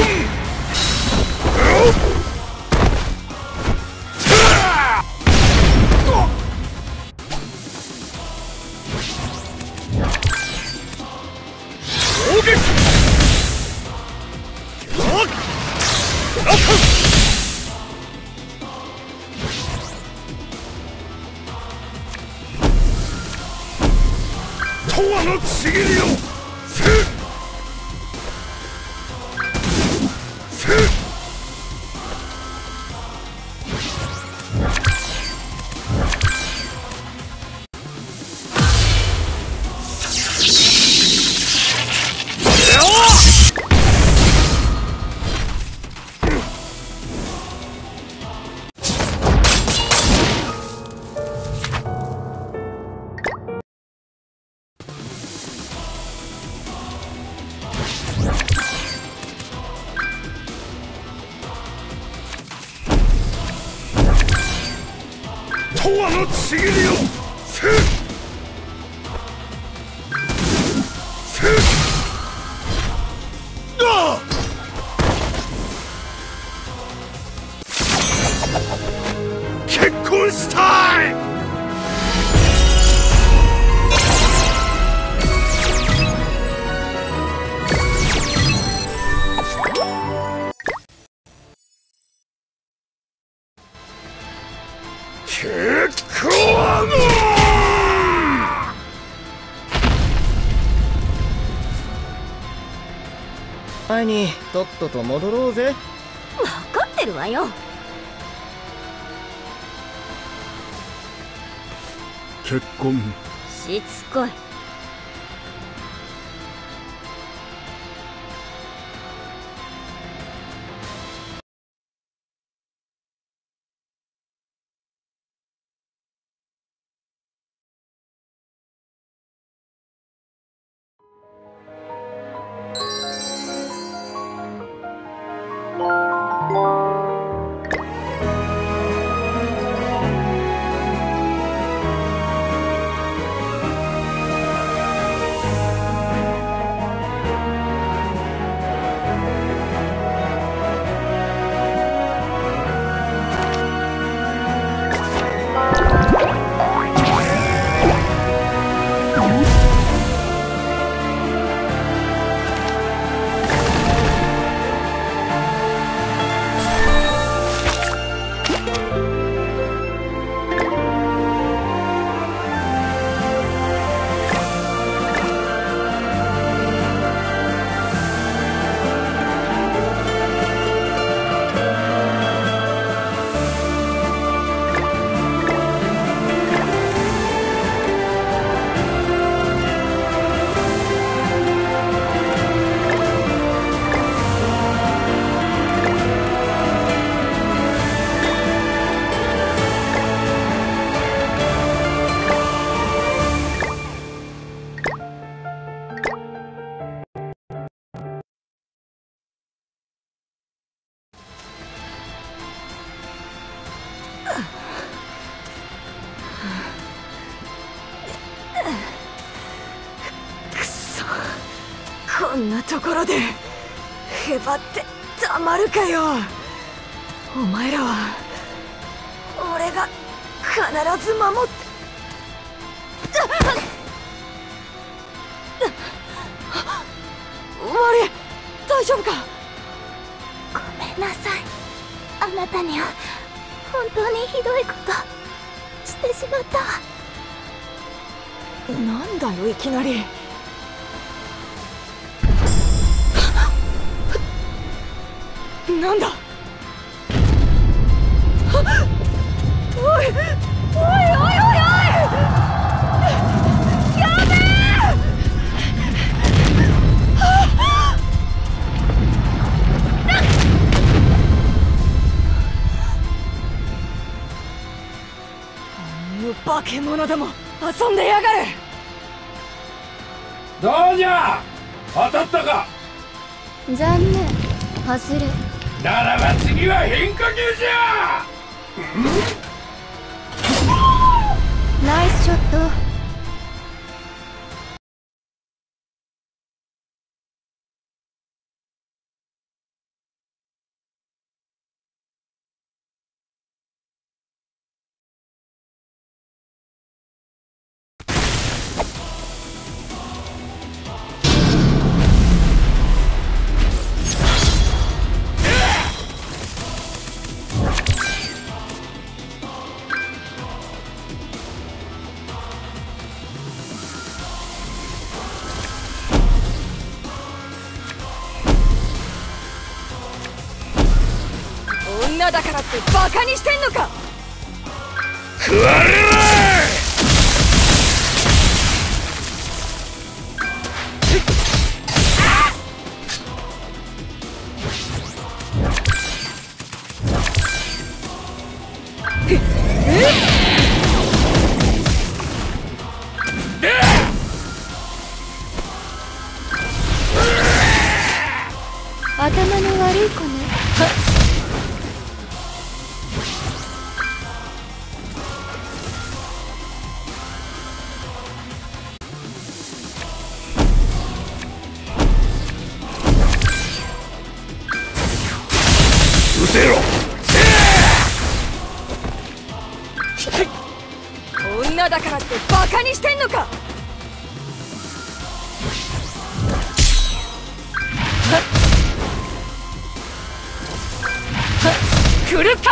永のちぎりをせ永のちぎりをせ結婚したい結婚前にとっとと戻ろうぜ。 分かってるわよ。 結婚しつこい。 くそ、こんなところでへばってたまるかよ。お前らは俺が必ず守って。悪い、大丈夫か。 ごめんなさい。あなたには本当にひどいことしてしまったわ。 なんだよいきなり。なんだ。おいおいおいおいおい、やべえ。化け物ども遊んでやがる。 どうじゃ、当たったか。 残念、外れ。 ならば次は変化球じゃ。 ナイスちょっと。 女だからってバカにしてんのか。 食われろ頭の悪い子ね。 うせろ女だからってバカにしてんのか。フルカウンタ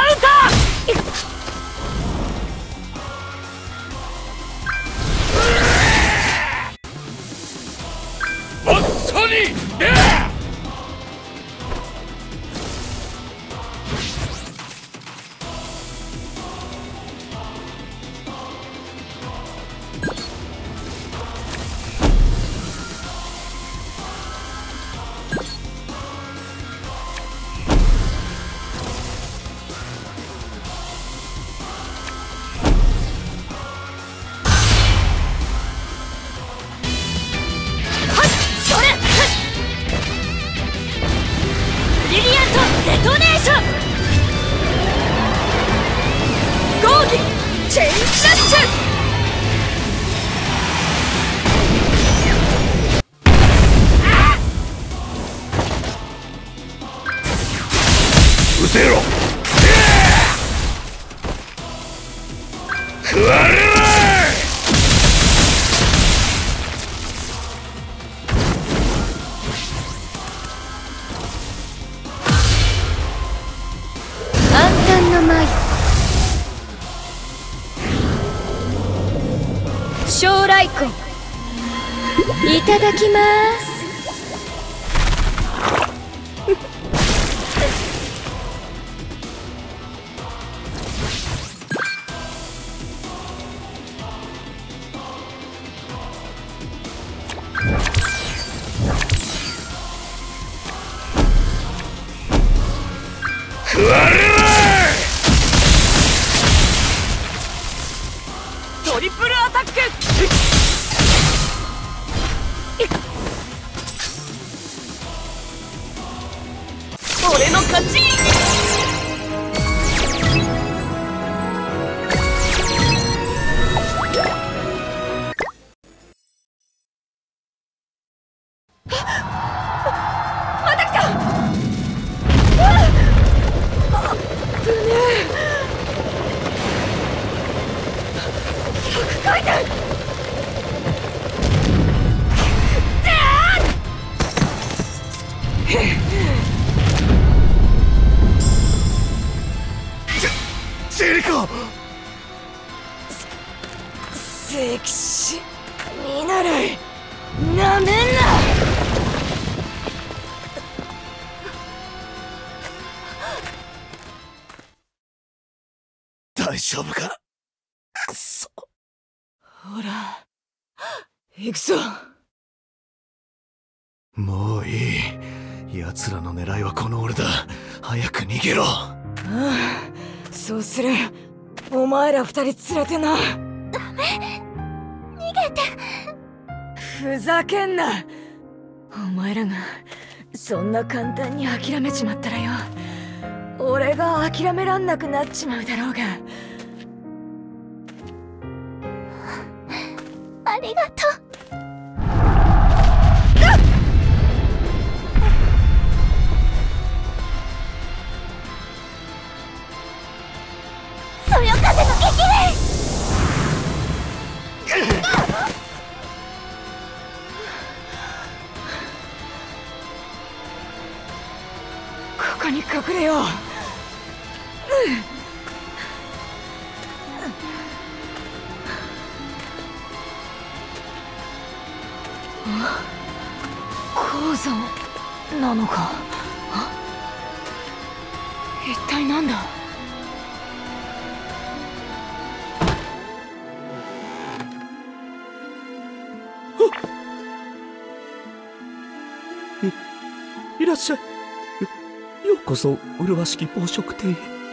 ーまっさにデトネーション。ゴーギチェインラッシュ。 うせろ食われろ将来婚いただきます。 食われろトリプルアタック。俺の勝ち。また来た。100回転。 ジェリコ聖騎士見習いなめんな。 大丈夫か。くそ。 ほら行くぞ。 もういい。奴らの狙いはこの俺だ。早く逃げろ。 ああ、そうする。お前ら二人連れてな。 ダメ、逃げて。 ふざけんな。お前らがそんな簡単に諦めちまったらよ、俺が諦めらんなくなっちまうだろうが。 ありがとう。そよ風の激励。 ここに隠れよう。鉱山なのか。一体なんだ。 いらっしゃい。ようこそ麗しき宝飾亭へ。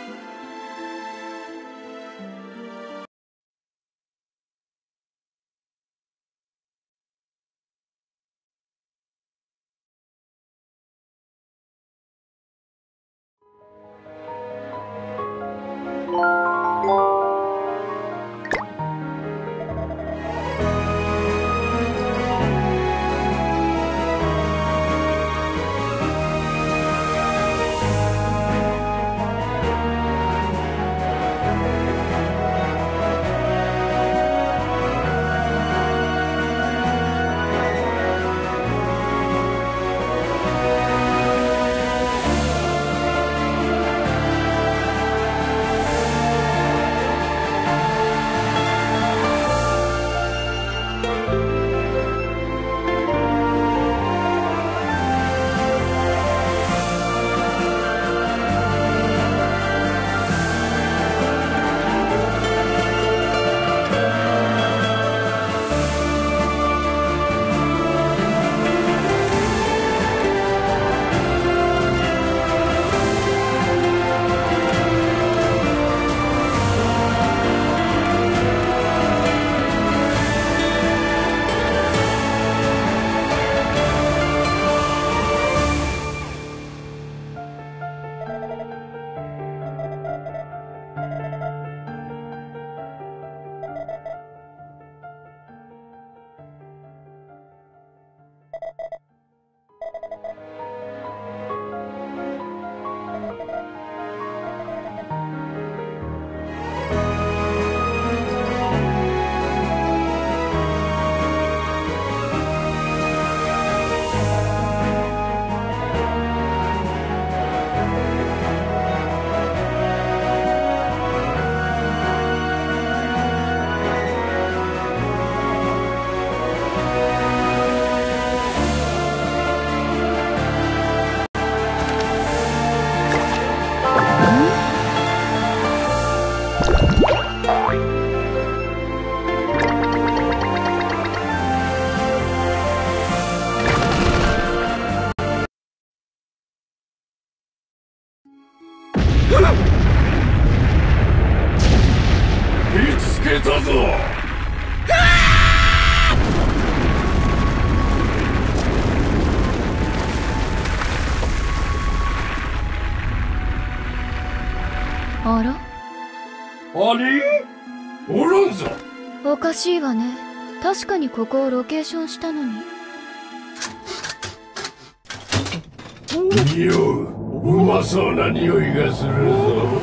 見つけたぞ。 あら？ 兄？おらんぞ。 おかしいわね。確かにここをロケーションしたのに。 匂う。うまそうな匂いがするぞ。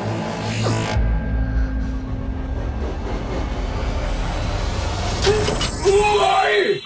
うまい！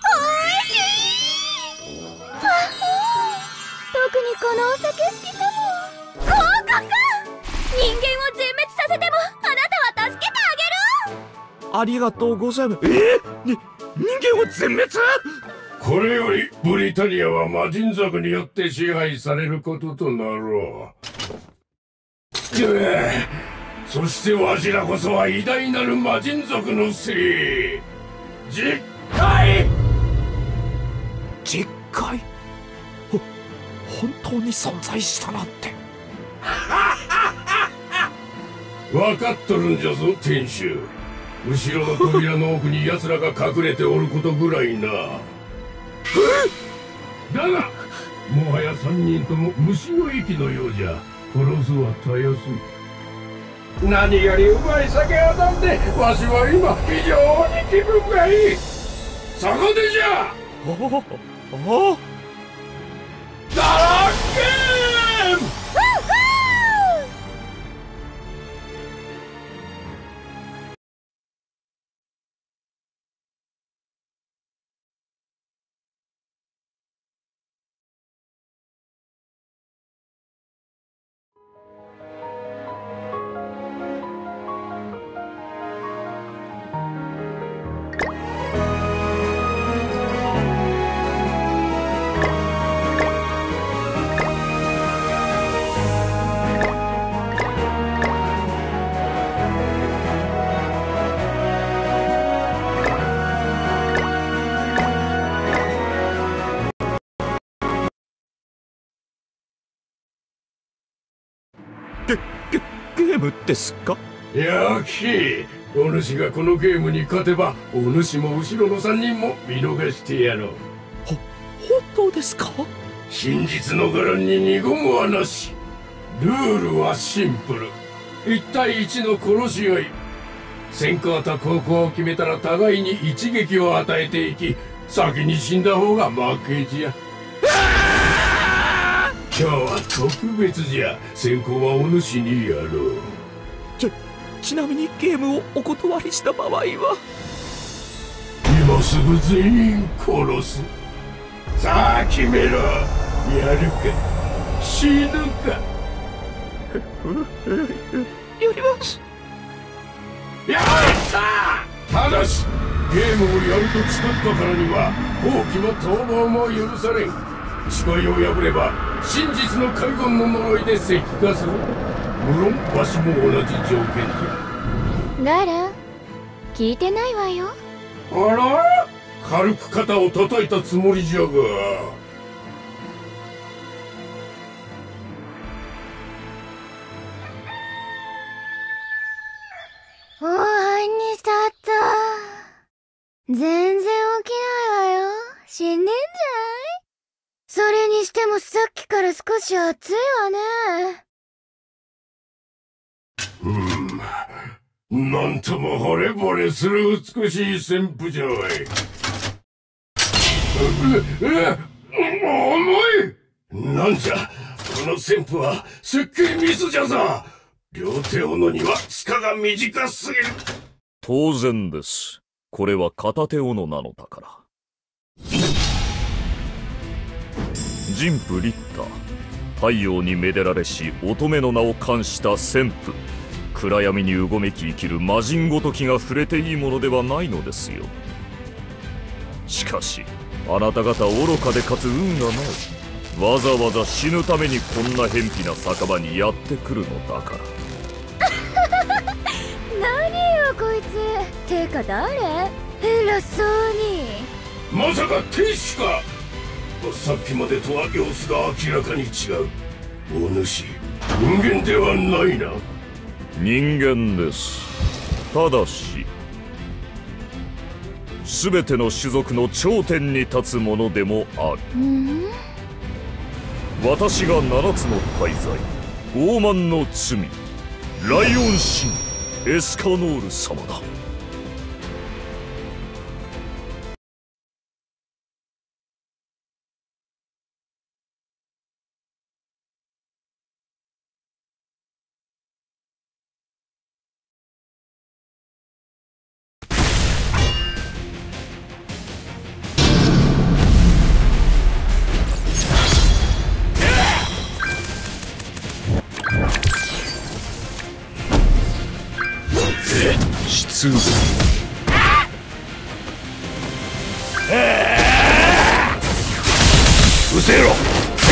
特にこのお酒好きかも。合格！人間を全滅させてもあなたは助けてあげる。 ありがとうございます。人間を全滅？ これよりブリタニアは魔人族によって支配されることとなろう。そしてわしらこそは偉大なる魔人族のせい。実戒！ 実戒？本当に存在したなんて。 分かっとるんじゃぞ天主。後ろの扉の奥に奴らが隠れておることぐらいな。だがもはや3人とも虫の息のようじゃ。殺すはたやすい。何よりうまい酒を飲んでわしは今非常に気分がいい。 そこでじゃ。 おおダラッケン。 ゲームですか？ よき、お主がこのゲームに勝てば、お主も後ろの3人も見逃してやろう。 本当ですか？ 真実の柄に二言はなし。ルールはシンプル。1対1の殺し合い。先行と後攻を決めたら互いに一撃を与えていき、先に死んだ方が負けじゃ。今日は特別じゃ。先行はお主にやろう。 ちなみにゲームをお断りした場合は今すぐ全員殺す。さあ決めろ。やるか死ぬか。 やります。 やった。ただしゲームをやると誓ったからには放棄も逃亡も許されん。誓いを破れば真実の海軍の呪いで石化する。無論わしも同じ条件じゃ。 ガラ聞いてないわよ。 あら、軽く肩を叩いたつもりじゃが。 おはにさった。全然起きないわよ。死んでんじゃい？それにしてもさっきから少し暑いわね。 なんとも惚れ惚れする美しい旋風じゃわい。重い。なんじゃこの旋風は設計ミスじゃぞ。両手斧には柄が短すぎる。 当然です。これは片手斧なのだから。神父リッター、太陽にめでられし乙女の名を冠した旋風。暗闇にうごめき生きる魔人ごときが触れていいものではないのですよ。しかしあなた方愚かでかつ運がない。わざわざ死ぬためにこんな偏僻な酒場にやってくるのだから。 何よこいつ。てか誰？偉そうに。 まさか天使か。さっきまでとは様子が明らかに違う。お主人間ではないな。 人間です。ただし全ての種族の頂点に立つものでもある。私が7つの大罪、傲慢の罪、ライオン神エスカノール様だ。失礼。 うせろ。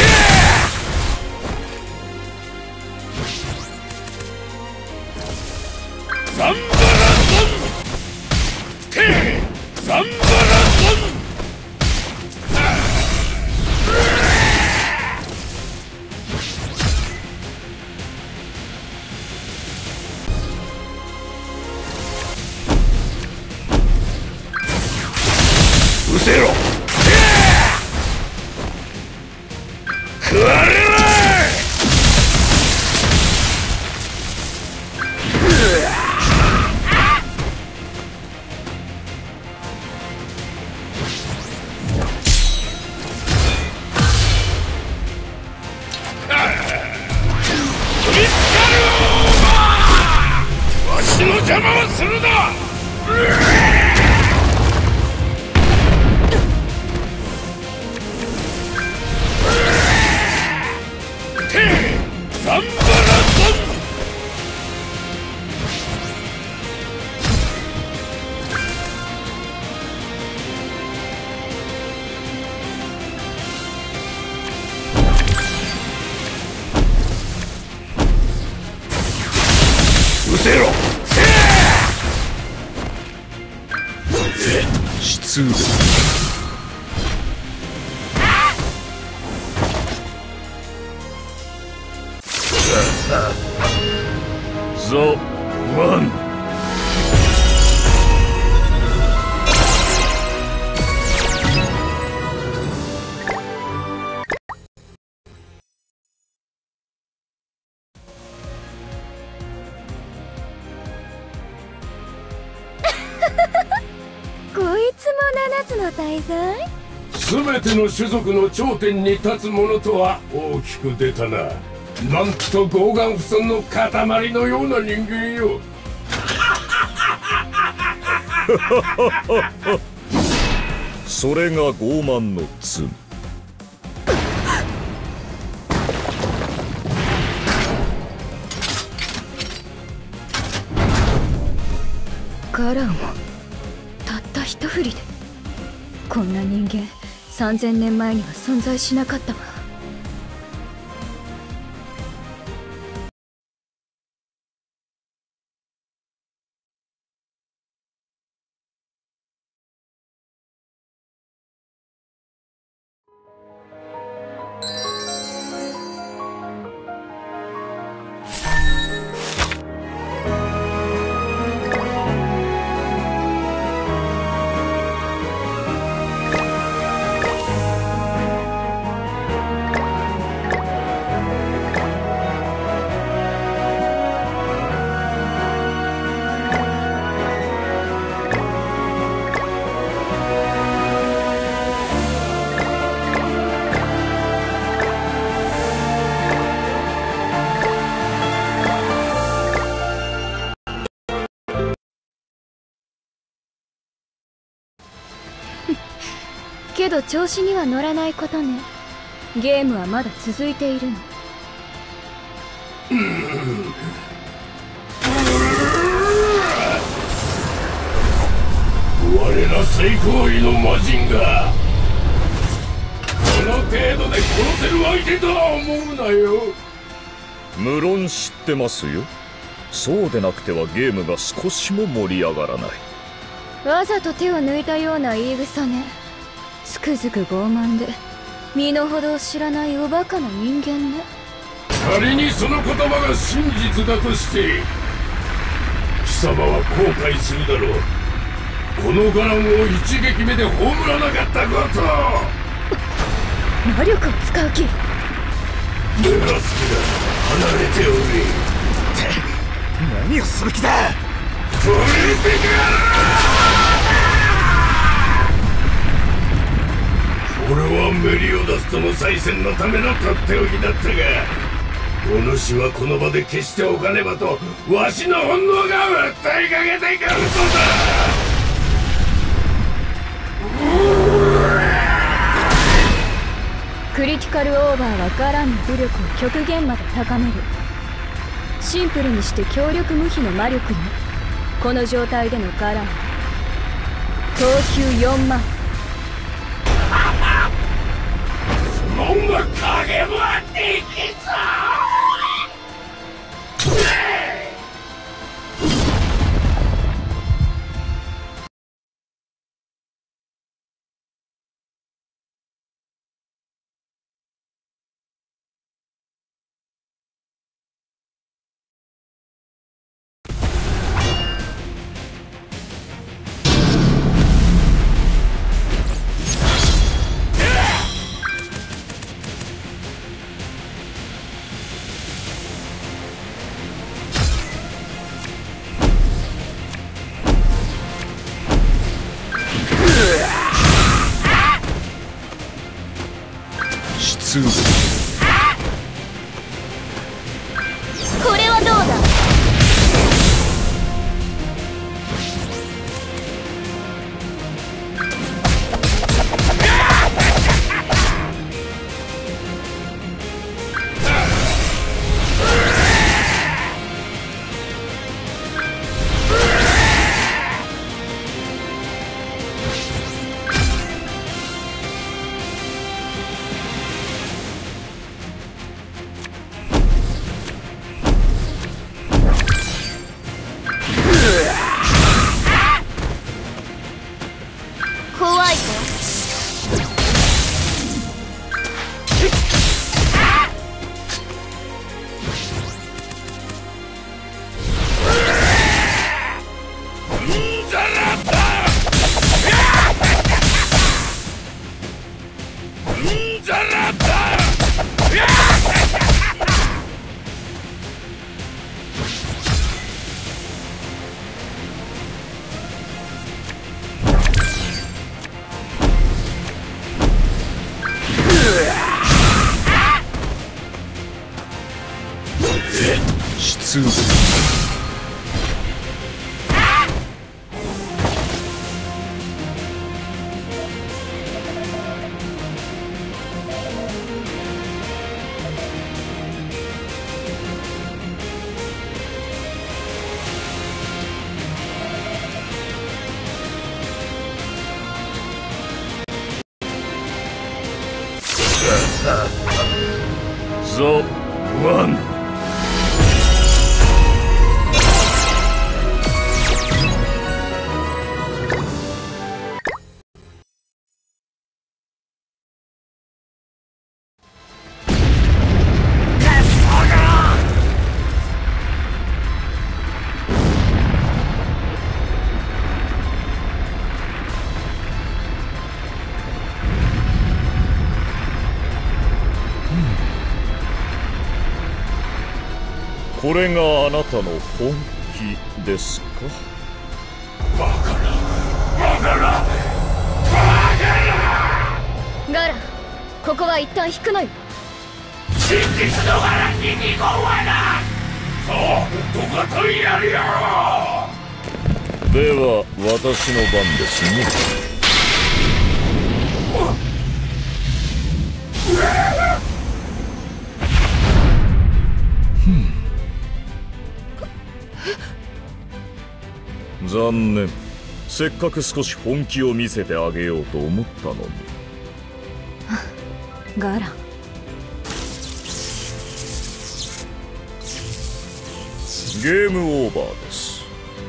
ザンバラゾン。ザンバラゾン。うせろ。食われろ。 邪魔はするな。サンバラソン。失せろ。 失礼。ザ・ワン。 こいつも7つの大罪？ 全ての種族の頂点に立つ者とは大きく出たな。なんと傲岸不尊の塊のような人間よ。 それが傲慢の罪。 ガランをたった一振りで。こんな人間3000年前には存在しなかったわ。けど調子には乗らないことね。ゲームはまだ続いているの。 我ら最高位の魔人がこの程度で殺せる相手とは思うなよ。 無論知ってますよ。そうでなくてはゲームが少しも盛り上がらない。 わざと手を抜いたような言い草ね。つくづく傲慢で身の程を知らないおバカな人間ね。 仮にその言葉が真実だとして貴様は後悔するだろう。このガランを一撃目で葬らなかったこと。 魔力を使う気？ 目が好きだ。離れておれ。 何をする気だ。 トリピカ俺はメリオダスとの再戦のためのとっておきだったが、お主はこの場で消しておかねばとわしの本能が訴えかけてくるのだ。 クリティカルオーバーはガランの武力を極限まで高める。シンプルにして強力無比の魔力にこの状態でのガラン等級4万。 門が影はできぞ。 これはどうだ。 する。ザ・ワン。これがあなたの本気ですか？ ガラ、ここは一旦引くのよ。 真実のガラに二言はな。そうとことんやるよ。 では私の番ですね。残念。せっかく少し本気を見せてあげようと思ったのに。 ガラ、 ゲームオーバーです。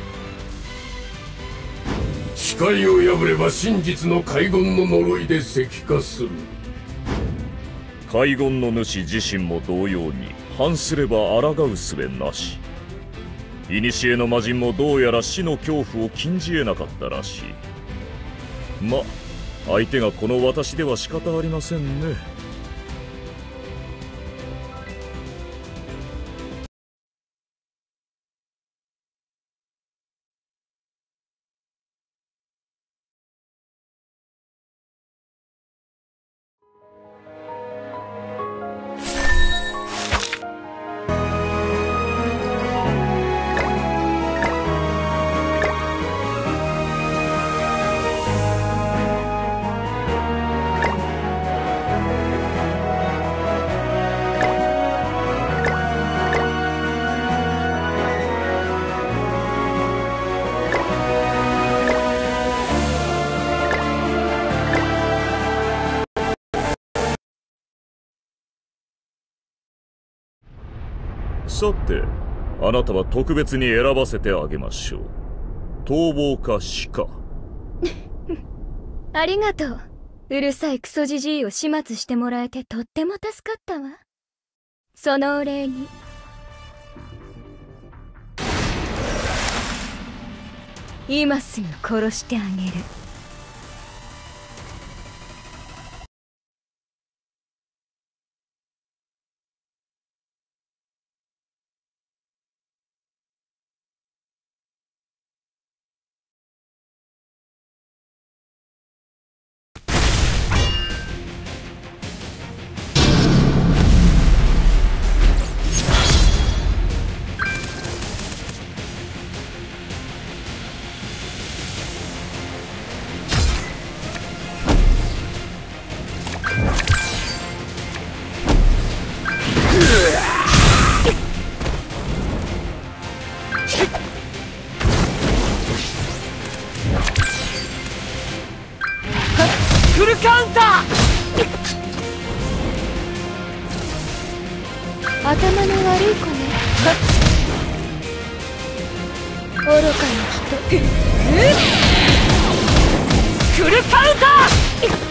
誓いを破れば真実の海軍の呪いで石化する。 海軍の主自身も同様に反すれば抗う術なし。古の魔人もどうやら死の恐怖を禁じ得なかったらしい。ま、相手がこの私では仕方ありませんね。さて、あなたは特別に選ばせてあげましょう。逃亡か死か。 ありがとう。うるさいクソじじいを始末してもらえてとっても助かったわ。そのお礼に今すぐ殺してあげる。 フルカウンター。 頭の悪い子ね。愚かな人。 フルカウンター。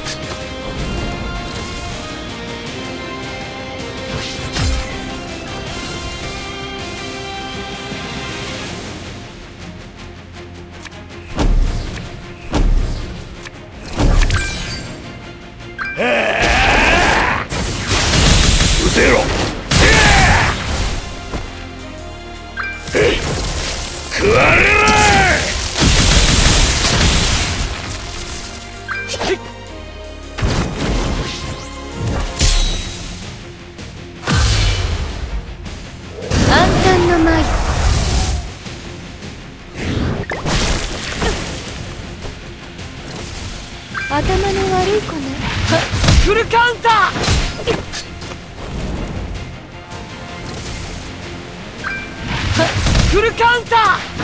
撃てろ。食われろ。 暗淡の舞。 頭の悪い子ね。 フルカウンター。フルカウンター。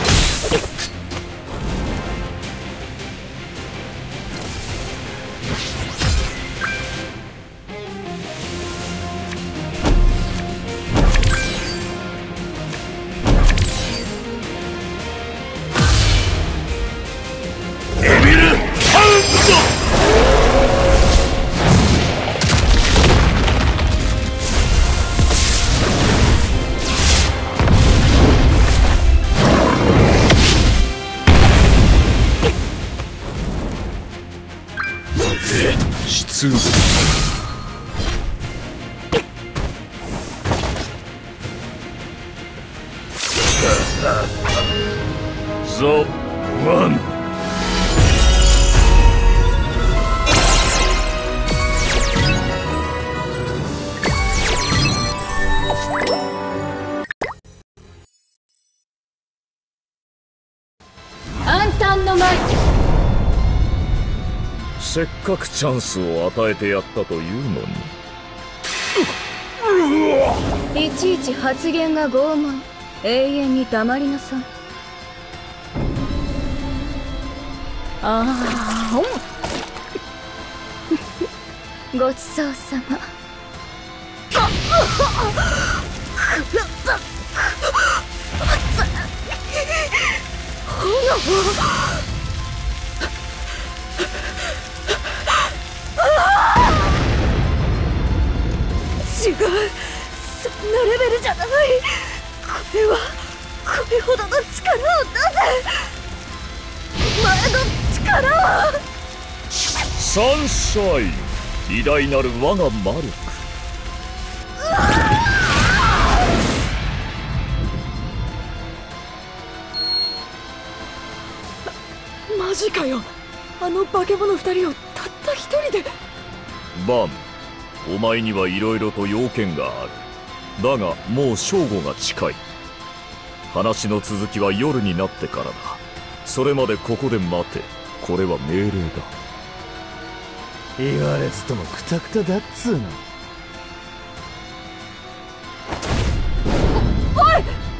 出ザ・ワン。 暗淡の前。 せっかくチャンスを与えてやったというのに。 いちいち発言が傲慢。永遠に黙りなさい。ああごちそうさま。 違う、そんなレベルじゃない。これはこれほどの力を出せ。お前の力を。 サンシャイン、偉大なる我が魔力。 マジかよ。あの化け物2人をたった一人で。 バン、お前にはいろいろと要件がある。だがもう正午が近い。話の続きは夜になってからだ。それまでここで待て。これは命令だ。 言われずともクタクタだっつーの。 おい！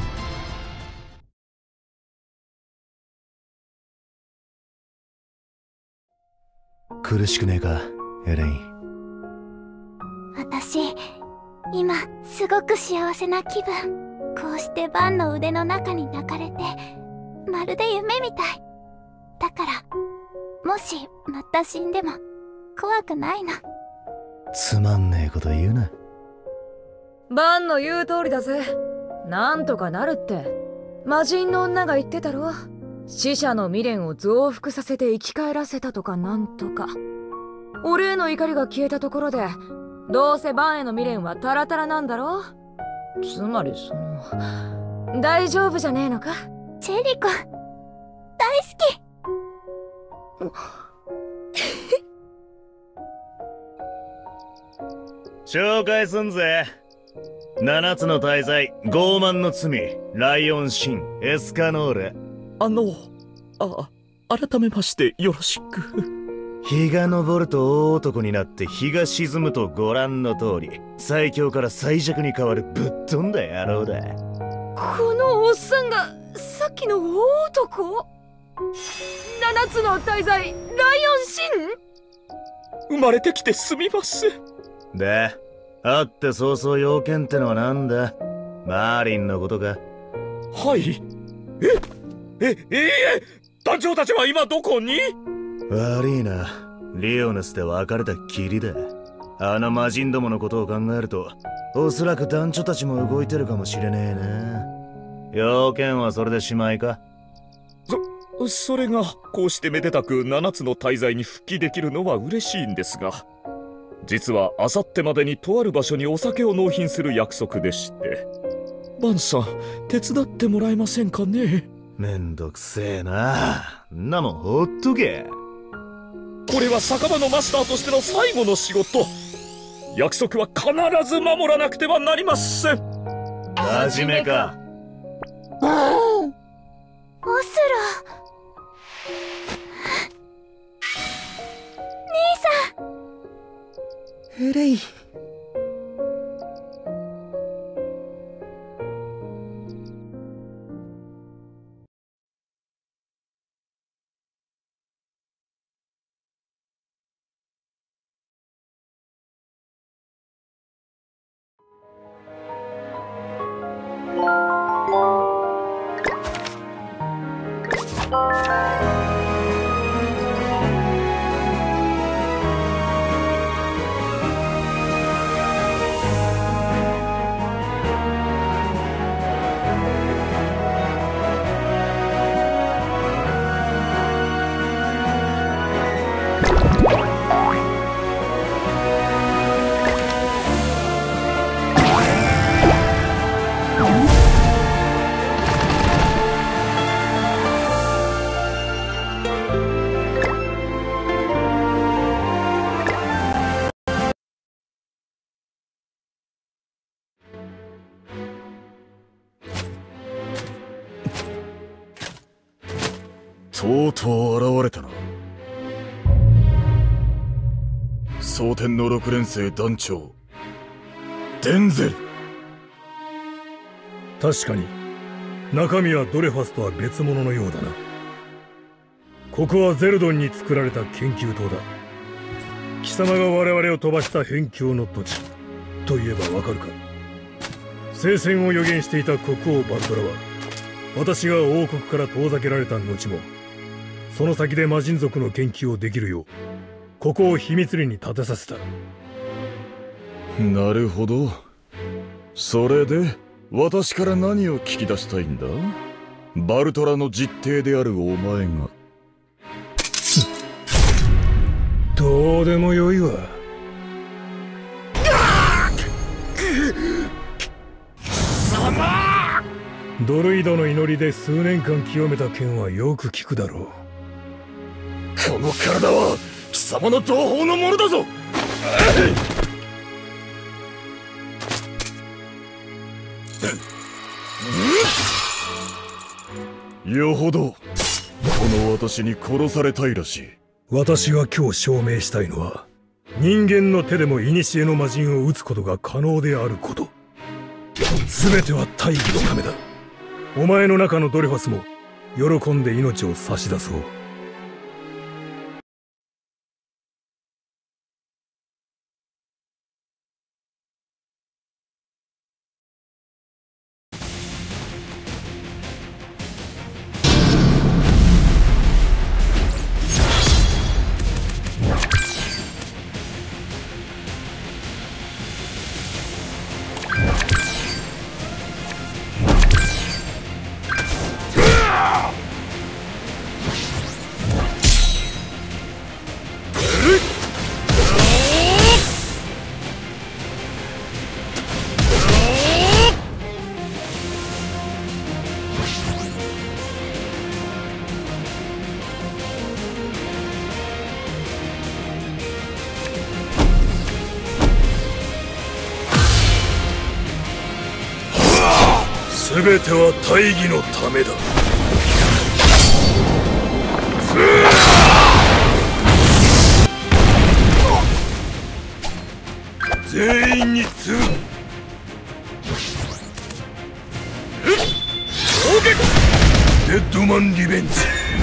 苦しくねえか、エレイン。 私、今、すごく幸せな気分。こうしてバンの腕の中に抱かれて、まるで夢みたい。だから、もし、また死んでも、怖くないの。 つまんねえこと言うな。 バンの言う通りだぜ。なんとかなるって。魔人の女が言ってたろ。死者の未練を増幅させて生き返らせたとかなんとか。俺への怒りが消えたところで、どうせバンへの未練はタラタラなんだろ。つまり大丈夫じゃねえのか。 チェリコ、大好き。紹介すんぜ。7つの大罪、傲慢の罪、ライオンシン、エスカノーレ。 改めましてよろしく。 日が昇ると大男になって日が沈むとご覧の通り最強から最弱に変わるぶっ飛んだ野郎だ。 このおっさんがさっきの大男。7つの大罪ライオンシン。 生まれてきてすみます。 で、会って早々要件ってのはなんだ。マーリンのことか。 はい。団長たちは今どこに？ 悪いな、リオネスで別れたきりだ。あの魔人どものことを考えるとおそらく団長たちも動いてるかもしれねえな。要件はそれでしまいか？ それがこうしてめでたく7つの大罪に復帰できるのは嬉しいんですが、実はあさってまでにとある場所にお酒を納品する約束でして。バンさん、手伝ってもらえませんかね？ めんどくせえな。んなもんほっとけ。 これは酒場のマスターとしての最後の仕事。約束は必ず守らなくてはなりません。 真面目か。 オスロ。ねエレイ。 とうとう現れたな。蒼天の6連星団長デンゼル。 確かに中身はドレファスとは別物のようだな。ここはゼルドンに作られた研究棟だ。貴様が我々を飛ばした辺境の土地といえばわかるか。聖戦を予言していた国王バルドラは私が王国から遠ざけられた後もその先で魔人族の研究をできるようここを秘密裏に建てさせた。 なるほど。それで私から何を聞き出したいんだ？バルトラの実弟であるお前が。 どうでもよいわ。ドルイドの祈りで数年間清めた剣はよく聞くだろう。 この体は貴様の同胞のものだぞ。よほどこの私に殺されたいらしい。 私が今日証明したいのは人間の手でも古の魔人を撃つことが可能であること。全ては大義のためだ。お前の中のドレファスも喜んで命を差し出そう。全ては大義のためだ。全員に次ぐ。デッドマンリベンジ。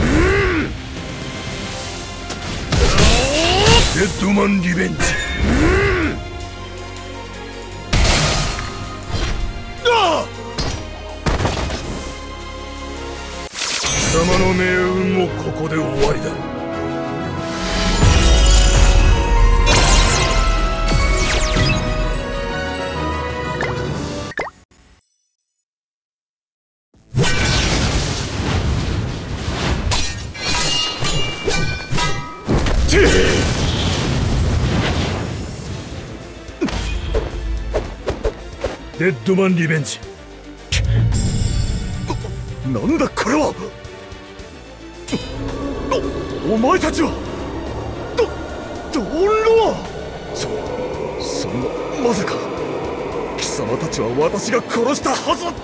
デッドマンリベンジ。貴様の命運もここで終わりだ。デッドマンリベンジ。 なんだこれは。お前たちはドンロア。そんな、まさか貴様たちは私が殺したはず。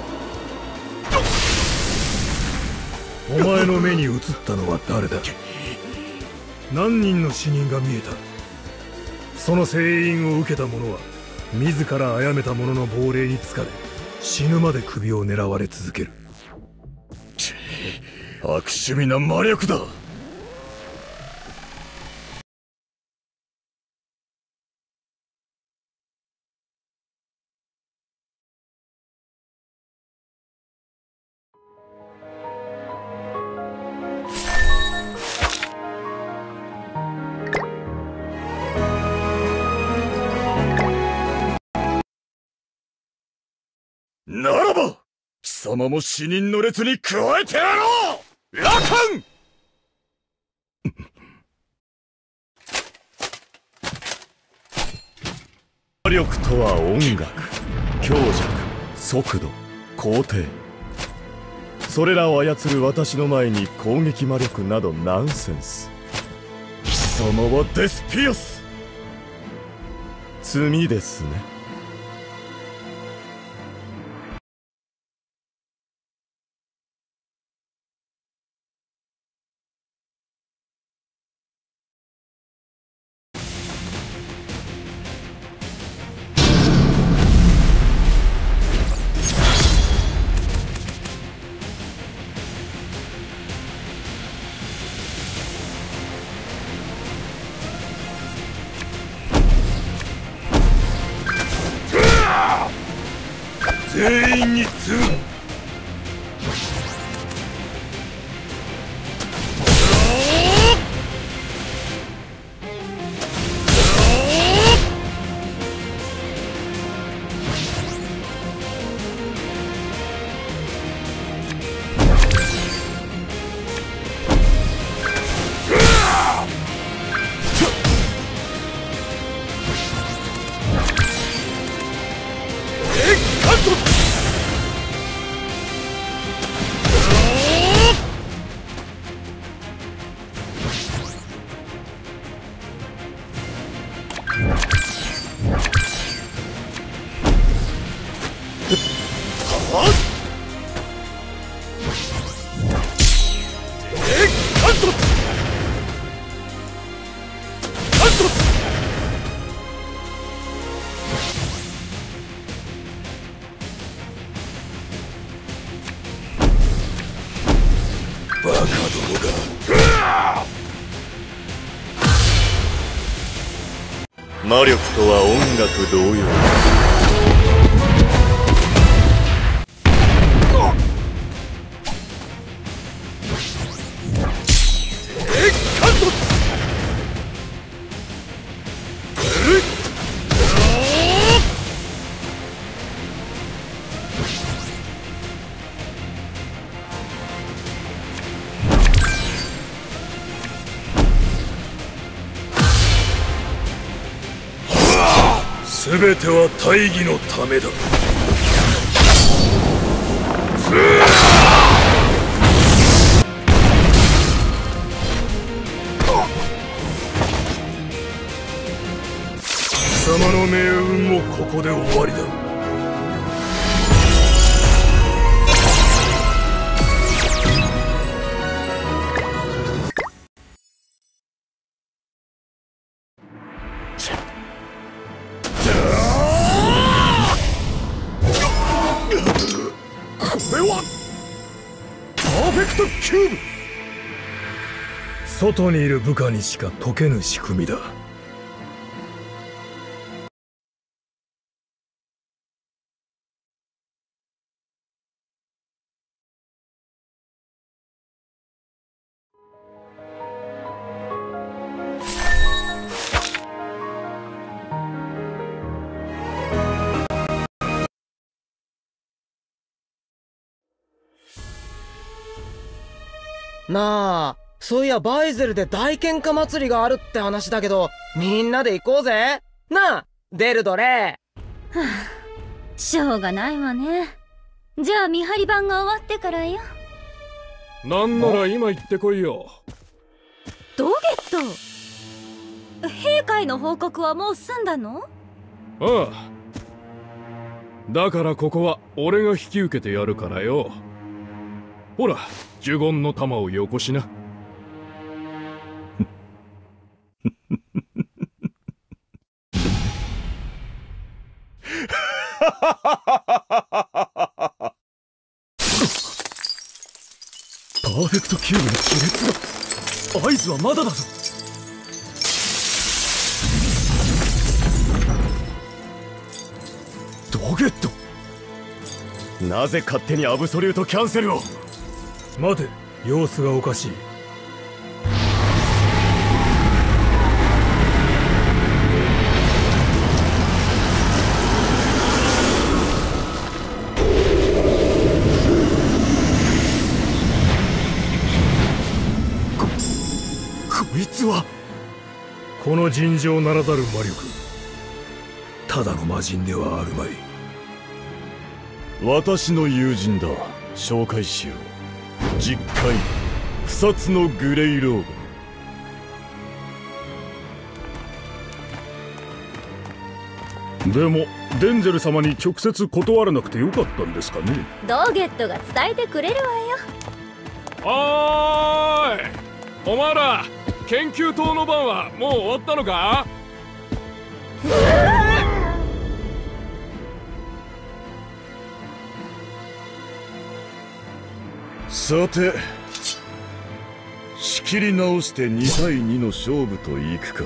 お前の目に映ったのは誰だ。何人の死人が見えた。 その聖印を受けた者は自ら殺めた者の亡霊につかれ死ぬまで首を狙われ続ける。 悪趣味な魔力だ。ならば貴様も死人の列に加えてやろう。ラカン魔力とは音楽、強弱、速度、工程、それらを操る私の前に攻撃魔力などナンセンス。貴様はデスピアス、罪ですね。全員に次ぐ。バカどもが。魔力とは音楽同様。全ては大義のためだ。貴様の命運もここで終わりだ。これはパーフェクトキューブ。 外にいる部下にしか解けぬ仕組みだ。 なあ、そういやバイゼルで大喧嘩祭りがあるって話だけど、みんなで行こうぜ。なあ、デルドレ。 はあ、しょうがないわね。じゃあ見張り番が終わってからよ。 なんなら今行ってこいよ。 ドゲット、兵会の報告はもう済んだの？ ああ。だからここは俺が引き受けてやるからよ。ほら、呪言の玉をよこしな。 パーフェクトキューブに亀裂が。合図はまだだぞ。ドゲット、 なぜ勝手にアブソリュートキャンセルを。 待て、様子がおかしい。 こいつはこの尋常ならざる魔力、ただの魔人ではあるまい。 私の友人だ。紹介しよう。実海草津のグレイローブ。でもデンゼル様に直接断らなくてよかったんですかね。 ドゲットが伝えてくれるわよ。 おーい、お前ら研究棟の番はもう終わったのか？ さて、仕切り直して2対2の勝負といくか。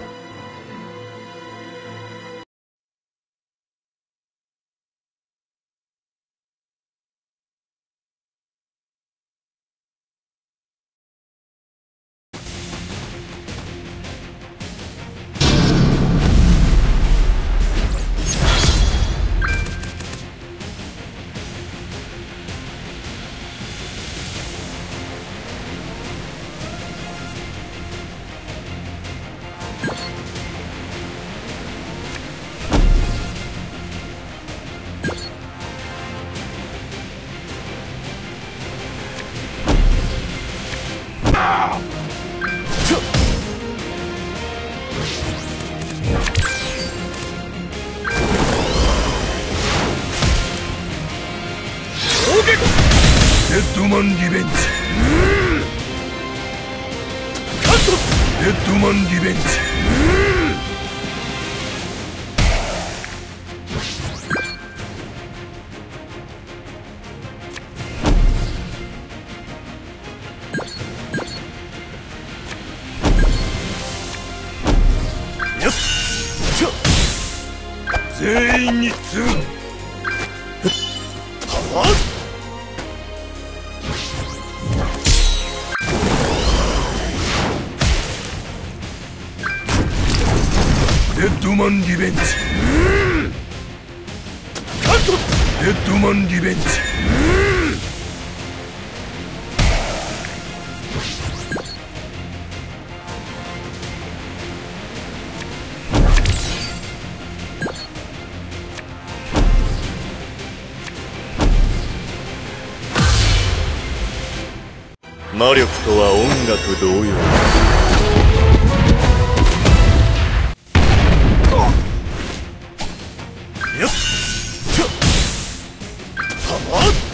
デッドマンリベンジ。デッドマンリベンジ。よっ、全員に次ぐ。はっ、デッドマンリベンジ。カット。デッドマンリベンジ。 魔力とは音楽同様。よっ、はっ、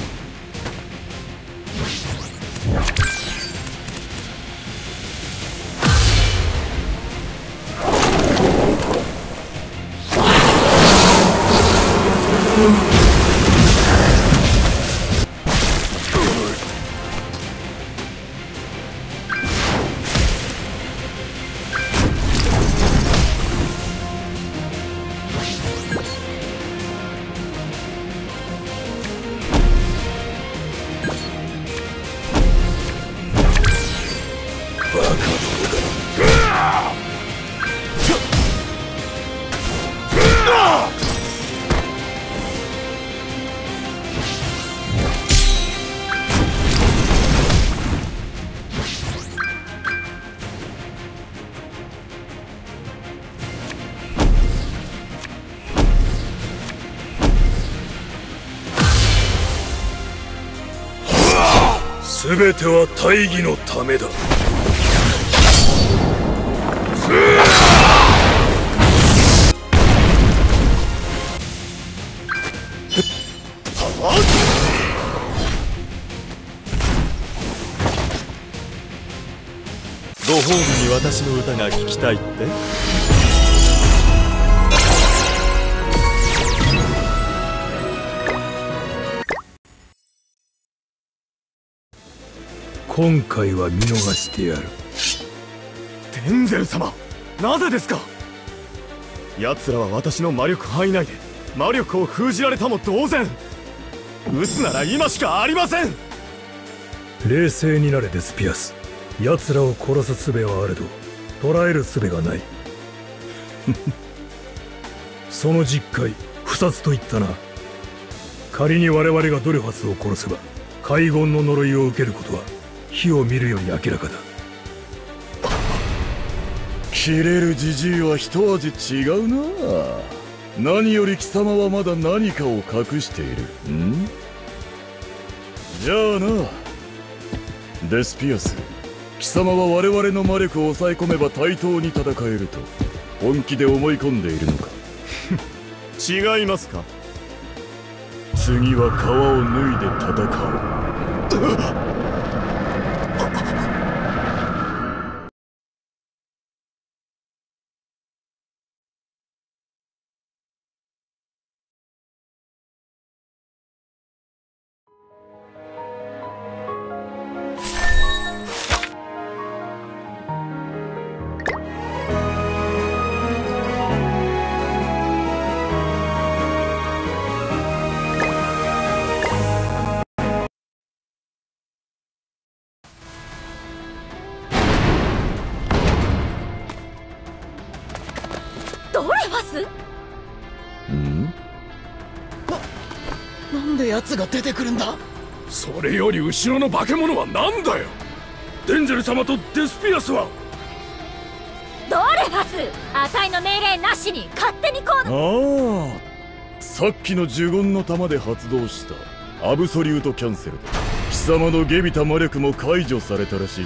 すべては大義のためだ。ご褒美に私の歌が聴きたいって？ 今回は見逃してやる。 デンゼル様、なぜですか。奴らは私の魔力範囲内で魔力を封じられたも同然。撃つなら今しかありません。 冷静になれデスピアス。奴らを殺す術はあれど捕らえる術がない。その実戒不殺と言ったな。仮に我々がドレファスを殺せば海軍の呪いを受けることは火を見るより明らかだ。 切れるじじいは一味違うな。何より貴様はまだ何かを隠している。じゃあなデスピアス、貴様は我々の魔力を抑え込めば対等に戦えると本気で思い込んでいるのか。 違いますか。 次は皮を脱いで戦う。 なんで奴が出てくるんだ。 それより後ろの化け物は何だよ。デンゼル様とデスピアスは。 ドレファス、あたいの命令なしに勝手に行動。 ああ、さっきの呪言の玉で発動したアブソリュートキャンセルで貴様の下びた魔力も解除されたらしい。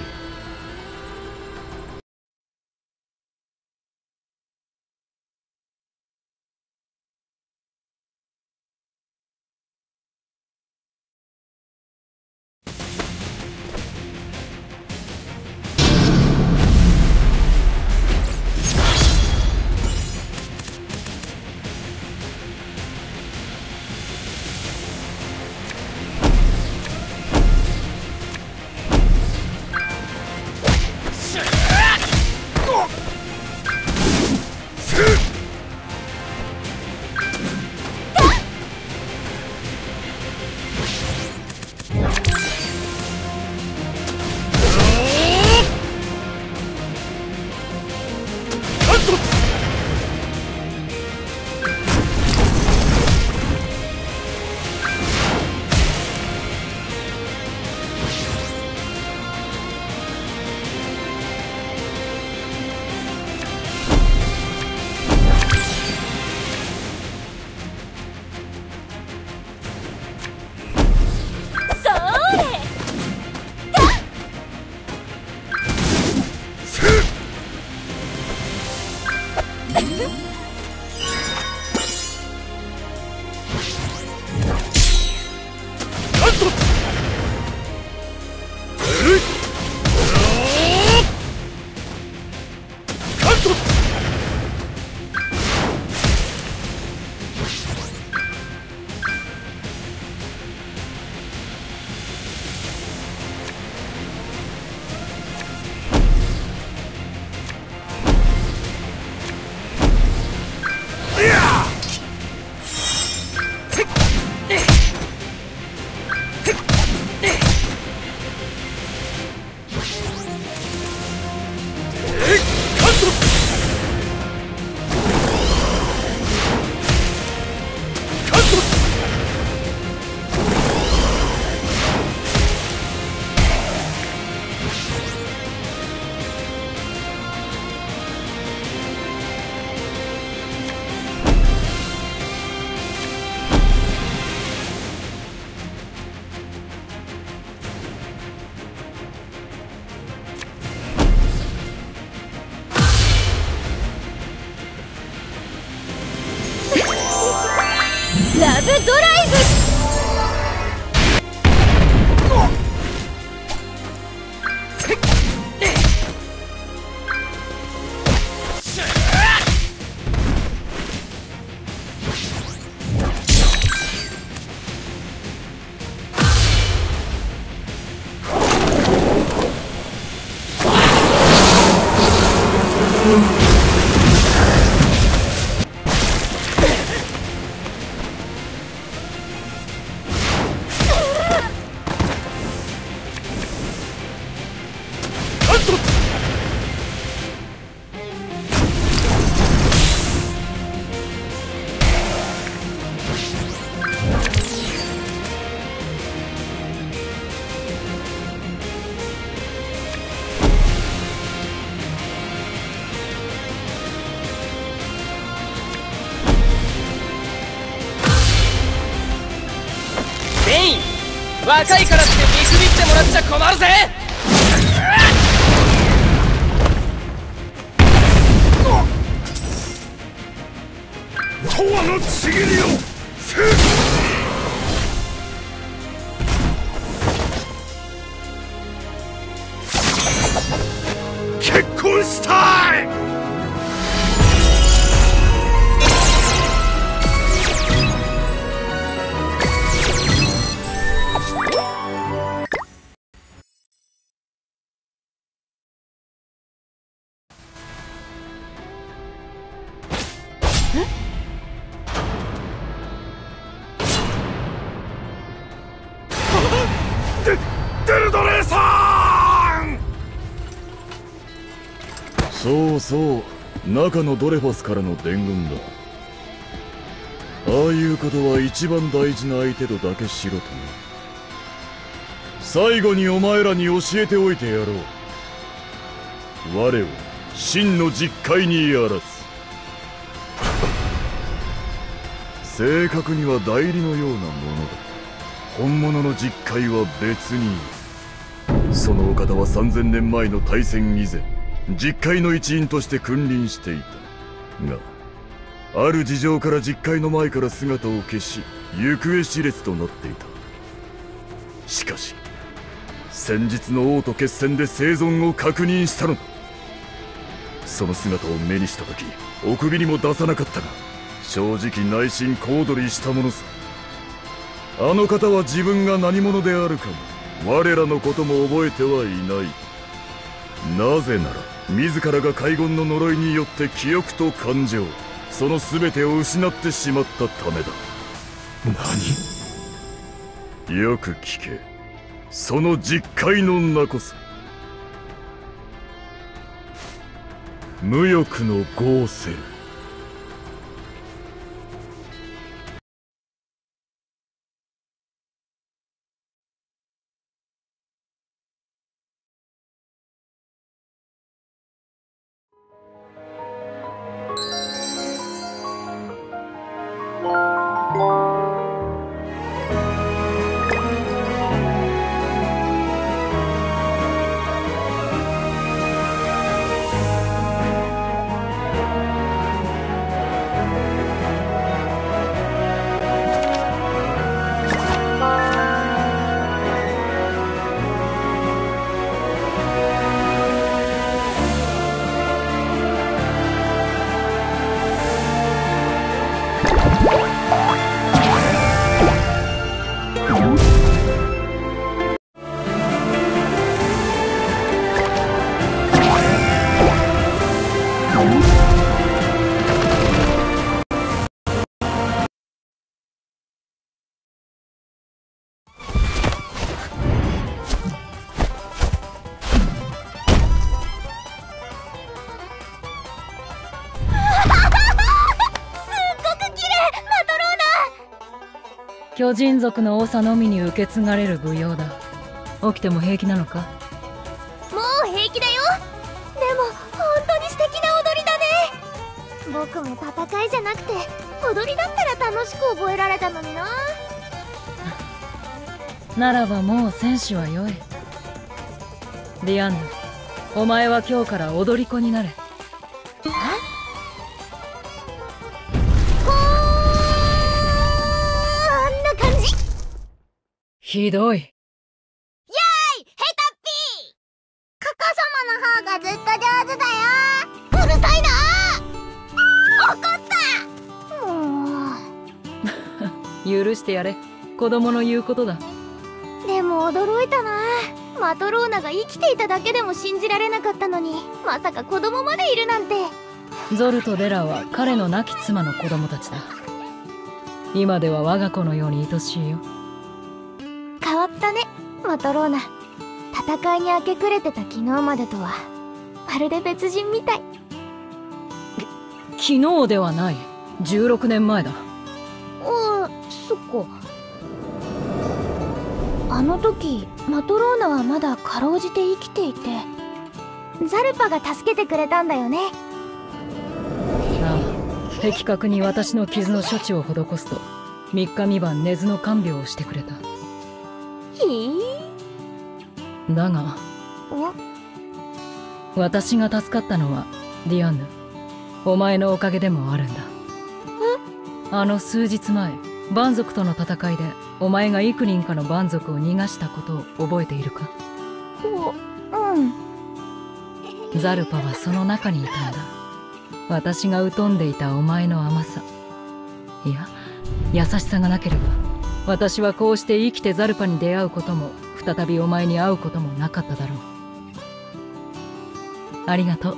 ラブドライブ。 若いからって見くびってもらっちゃ困るぜ。 永遠のちぎりを結婚したい。デルドレーさん。 そうそう、中のドレファスからの伝言だ。ああいうことは一番大事な相手とだけしろとな。最後にお前らに教えておいてやろう。我を真の実戒にやらず。正確には代理のようなものだ。本物の実戒は別にいる。そのお方は3000年前の大戦以前、実戒の一員として君臨していたが、ある事情から実戒の前から姿を消し、行方知れずとなっていた。しかし先日の王と決戦で生存を確認したのだ。その姿を目にした時、お首にも出さなかったが、正直内心小躍りしたものさ。あの方は自分が何者であるかも我らのことも覚えてはいない。なぜなら自らが海軍の呪いによって記憶と感情、その全てを失ってしまったためだ。何？よく聞け。その実戒の名こそ無欲のゴーセル。 巨人族の長のみに受け継がれる舞踊だ。起きても平気なのか？ もう平気だよ。でも本当に素敵な踊りだね。僕も戦いじゃなくて踊りだったら楽しく覚えられたのにな。 ならばもう戦士はよい。ディアンヌ、お前は今日から踊り子になれ。ひどい。 やーい、ヘタッピー。カカ様の方がずっと上手だよ。うるさいな。怒った。 許してやれ。子供の言うことだ。 でも驚いたな。 マトローナが生きていただけでも信じられなかったのに、まさか子供までいるなんて。 ゾルとデラは彼の亡き妻の子供たちだ。今では我が子のように愛しいよ。 変わったね、マトローナ。戦いに明け暮れてた昨日までとはまるで別人みたい。 昨日ではない、16年前だ。 ああ、そっか。あの時マトローナはまだかろうじて生きていて、ザルパが助けてくれたんだよね。 ああ、的確に私の傷の処置を施すと3日3晩根津の看病をしてくれた。だが私が助かったのはディアンヌ、お前のおかげでもあるんだ。あの数日前、蛮族との戦いでお前が幾人かの蛮族を逃がしたことを覚えているか？ザルパはその中にいたんだ。私が疎んでいたお前の甘さ、いや優しさがなければ、私はこうして生きてザルパに出会うことも、再びお前に会うこともなかっただろう。ありがとう。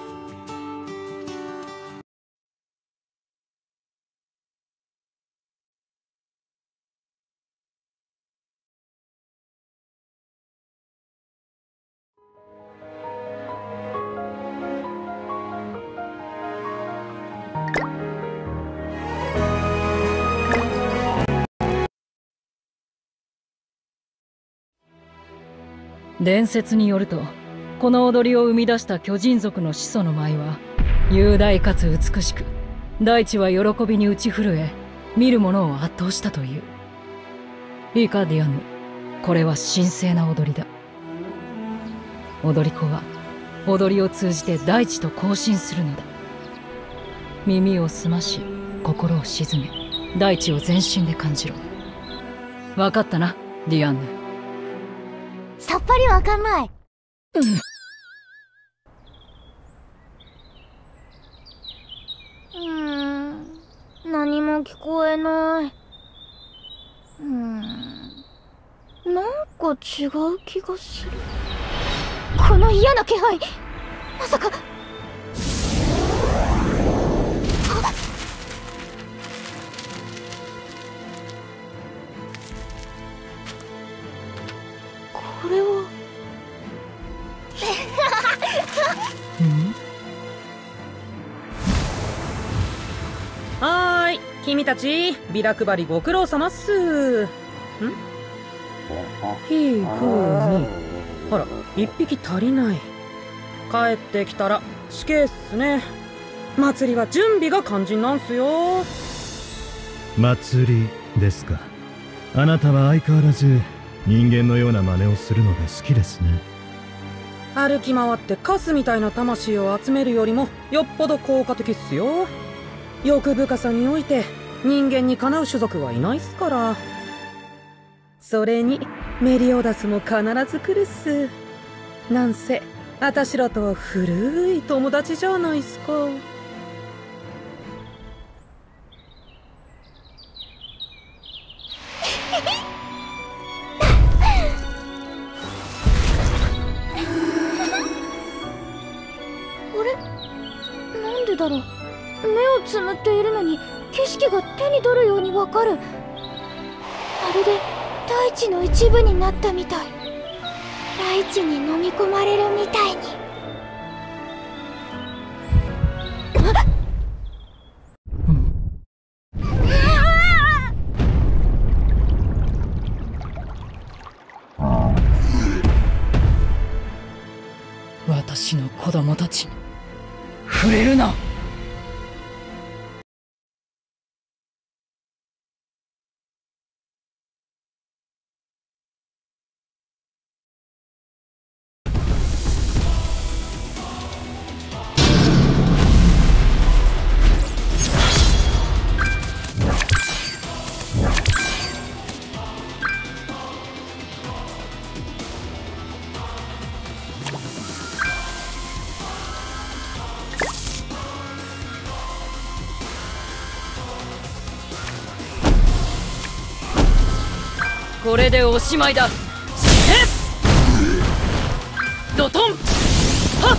伝説によると、この踊りを生み出した巨人族の始祖の舞は雄大かつ美しく、大地は喜びに打ち震え、見る者を圧倒したという。いいかディアンヌ、これは神聖な踊りだ。踊り子は踊りを通じて大地と交信するのだ。耳を澄まし、心を静め、大地を全身で感じろ。分かったな、ディアンヌ。 さっぱりわかんない。何も聞こえない。なんか違う気がする。この嫌な気配、まさか。これははーい、君たちビラ配りご苦労様っす。ひーふーみ、あら1匹足りない。帰ってきたら死刑っすね。祭りは準備が肝心なんすよ。 祭りですか。あなたは相変わらず人間のような真似をするのが好きですね。 歩き回ってカスみたいな魂を集めるよりもよっぽど効果的っすよ。欲深さにおいて人間にかなう種族はいないっすから。それにメリオダスも必ず来るっす。なんせあたしらとは古い友達じゃないっすか。 あれ、なんでだろう。目をつむっているのに景色が手に取るようにわかる。まるで大地の一部になったみたい。大地に飲み込まれるみたいに。 私の子供たちに触れるな。これでおしまいだ。死ね！ ドトンはっ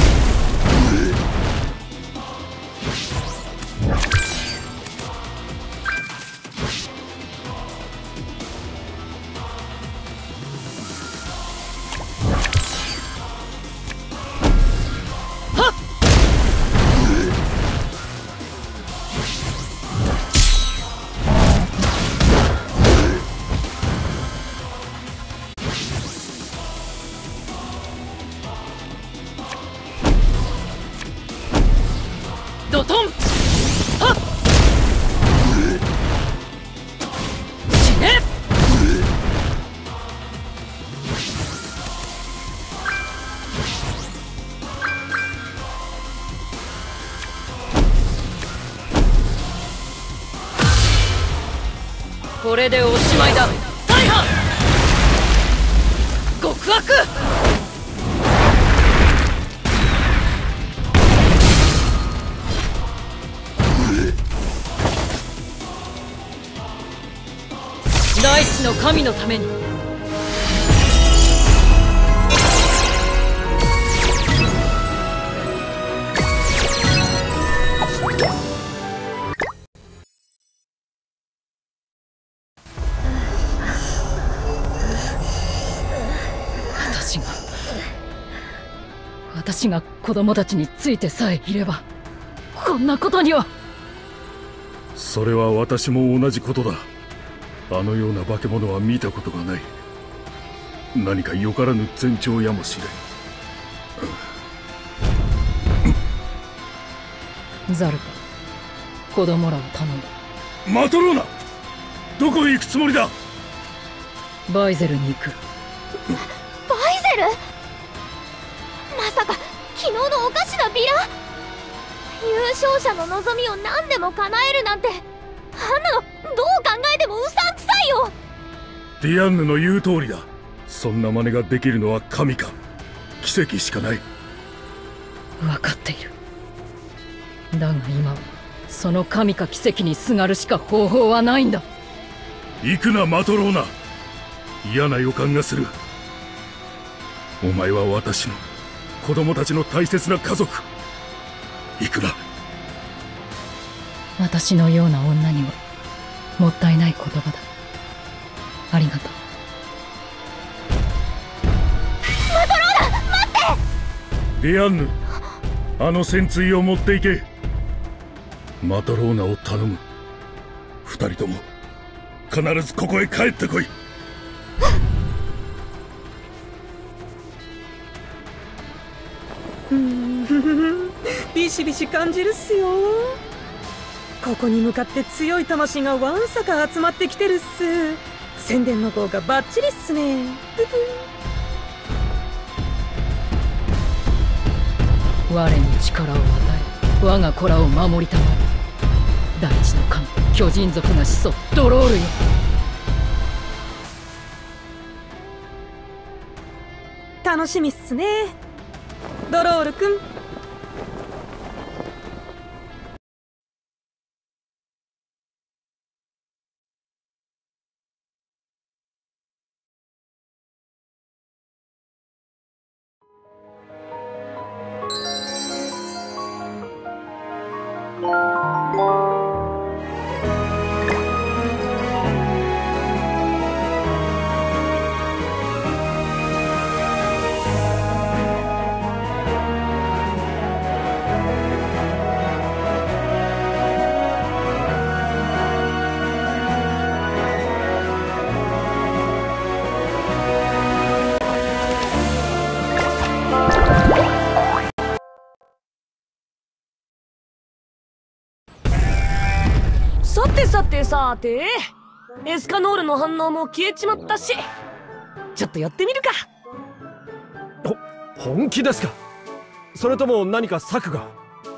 ドトンはっ死ねこれでおしまいだ大破極悪大地の神のために私が子供たちについてさえいればこんなことには。 それは私も同じことだ。あのような化け物は見たことがない。何かよからぬ前兆やもしれん。ザルカ、子供らを頼む。 マトローナ、どこへ行くつもりだ？ バイゼルに行く。 バイゼル？まさか昨日のおかしなビラ？優勝者の望みを何でも叶えるなんて、あんなのどう考えてもうさんくさいよ。 ディアンヌの言う通りだ。そんな真似ができるのは神か奇跡しかない。 分かっている。だが今はその神か奇跡にすがるしか方法はないんだ。 行くなマトローナ、嫌な予感がする。お前は私の子供たちの大切な家族。行くな。 私のような女にはもったいない言葉だ。ありがとう。 マトローナ、待って！ ディアンヌ、あの戦鎚を持っていけ。マトローナを頼む。二人とも必ずここへ帰ってこい。 ビシビシ感じるっすよ。ここに向かって強い魂がわんさか集まってきてるっす。宣伝の効果バッチリっすね。 我に力を与え、我が子らを守りたまえ。大地の神、巨人族が始祖ドロールよ。 楽しみっすね、ドロール君。 さてエスカノールの反応も消えちまったし、ちょっとやってみるか。 本気ですか？それとも何か策が？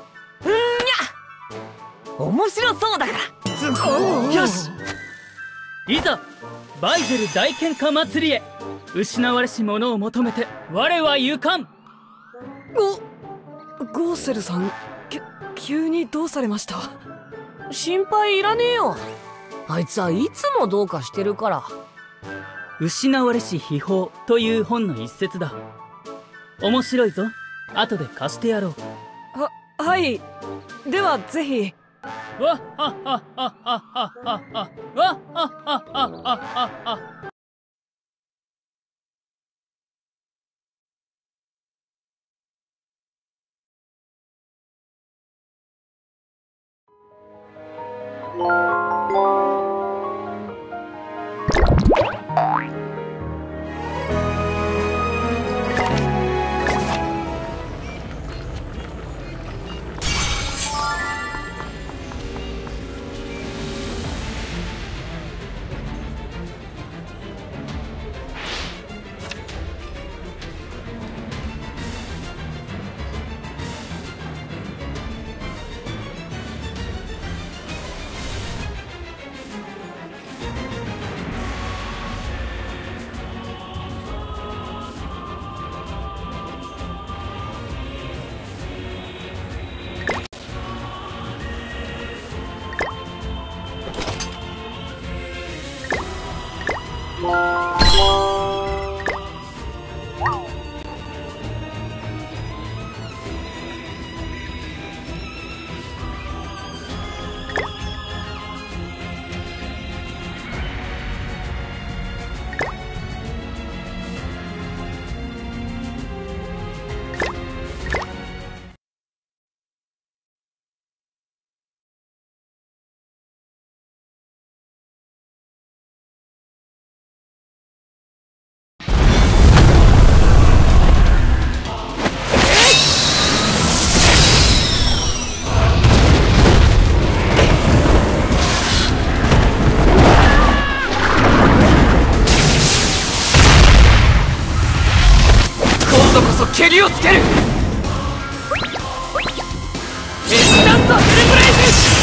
面白そうだから。よし、 いざバイゼル大喧嘩祭りへ。失われし者を求めて我は行かん。 ゴーセルさん、急にどうされました？心配いらねえよ。あいつはいつもどうかしてるから。 失われし秘宝という本の一節だ。 面白いぞ。後で貸してやろう。 はい。ではぜひ。 わっはっはっはっはっはっはっは。わっはっはっはっはっはっは。 蹴りをつける。エスタントフルブレイズ。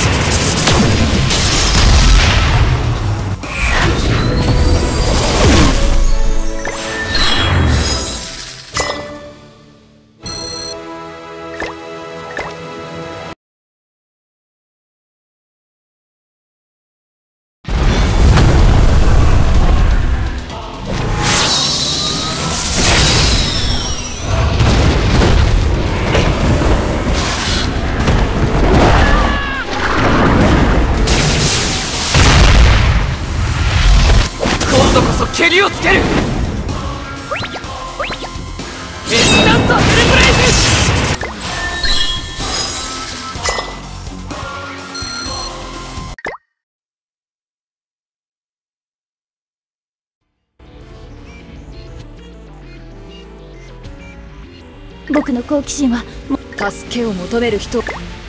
蹴りをつける。エスタントフルブレイズ。僕の好奇心は助けを求める人。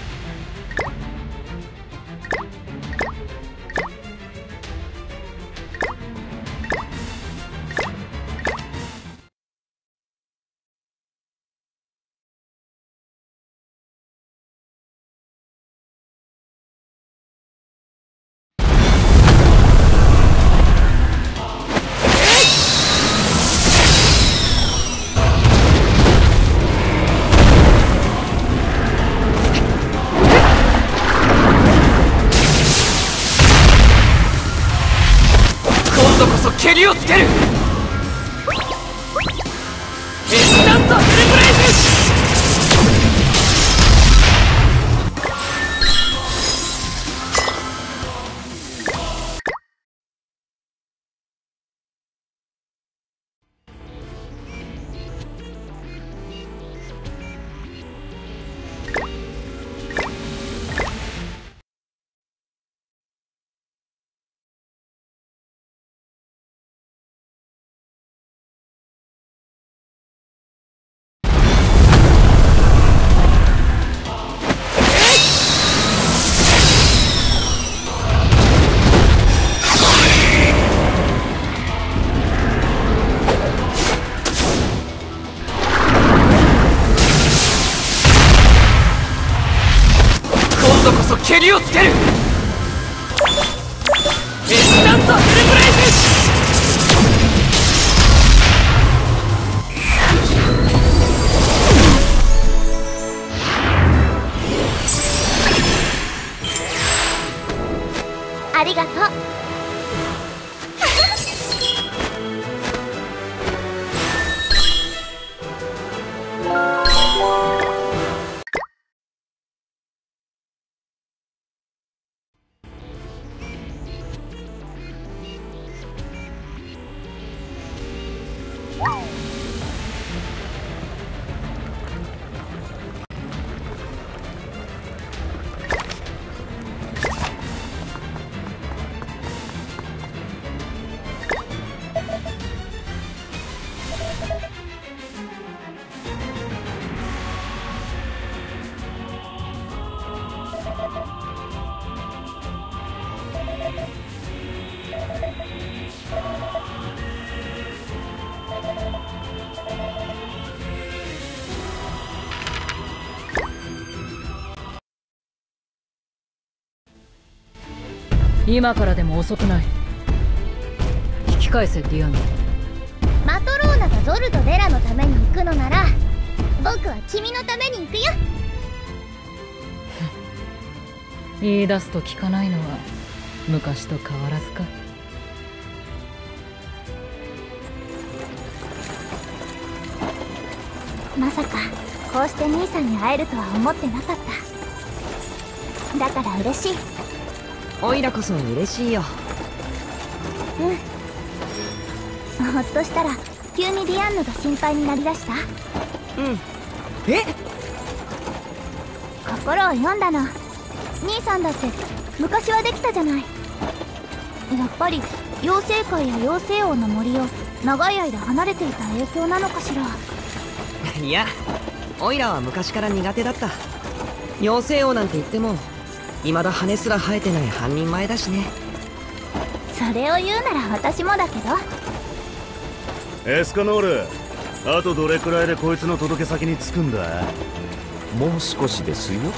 蹴りをつける。エスタントフルブレイズ。蹴りをつける。エスタントフルブレイズ。 ありがとう。 今からでも遅くない。引き返せディアンヌ。 マトローナがゾルとデラのために行くのなら僕は君のために行くよ。 言い出すと聞かないのは昔と変わらずか。 まさかこうして兄さんに会えるとは思ってなかった。だから嬉しい。 オイラこそ嬉しいよ。 ほっとしたら急にディアンヌが心配になりだした。 え？ 心を読んだの。兄さんだって昔はできたじゃない。やっぱり妖精界や妖精王の森を長い間離れていた影響なのかしら。 いや、オイラは昔から苦手だった。妖精王なんて言っても未だ羽すら生えてない半人前だしね。 それを言うなら私もだけど。 エスカノール、あとどれくらいでこいつの届け先に着くんだ？ もう少しですよ。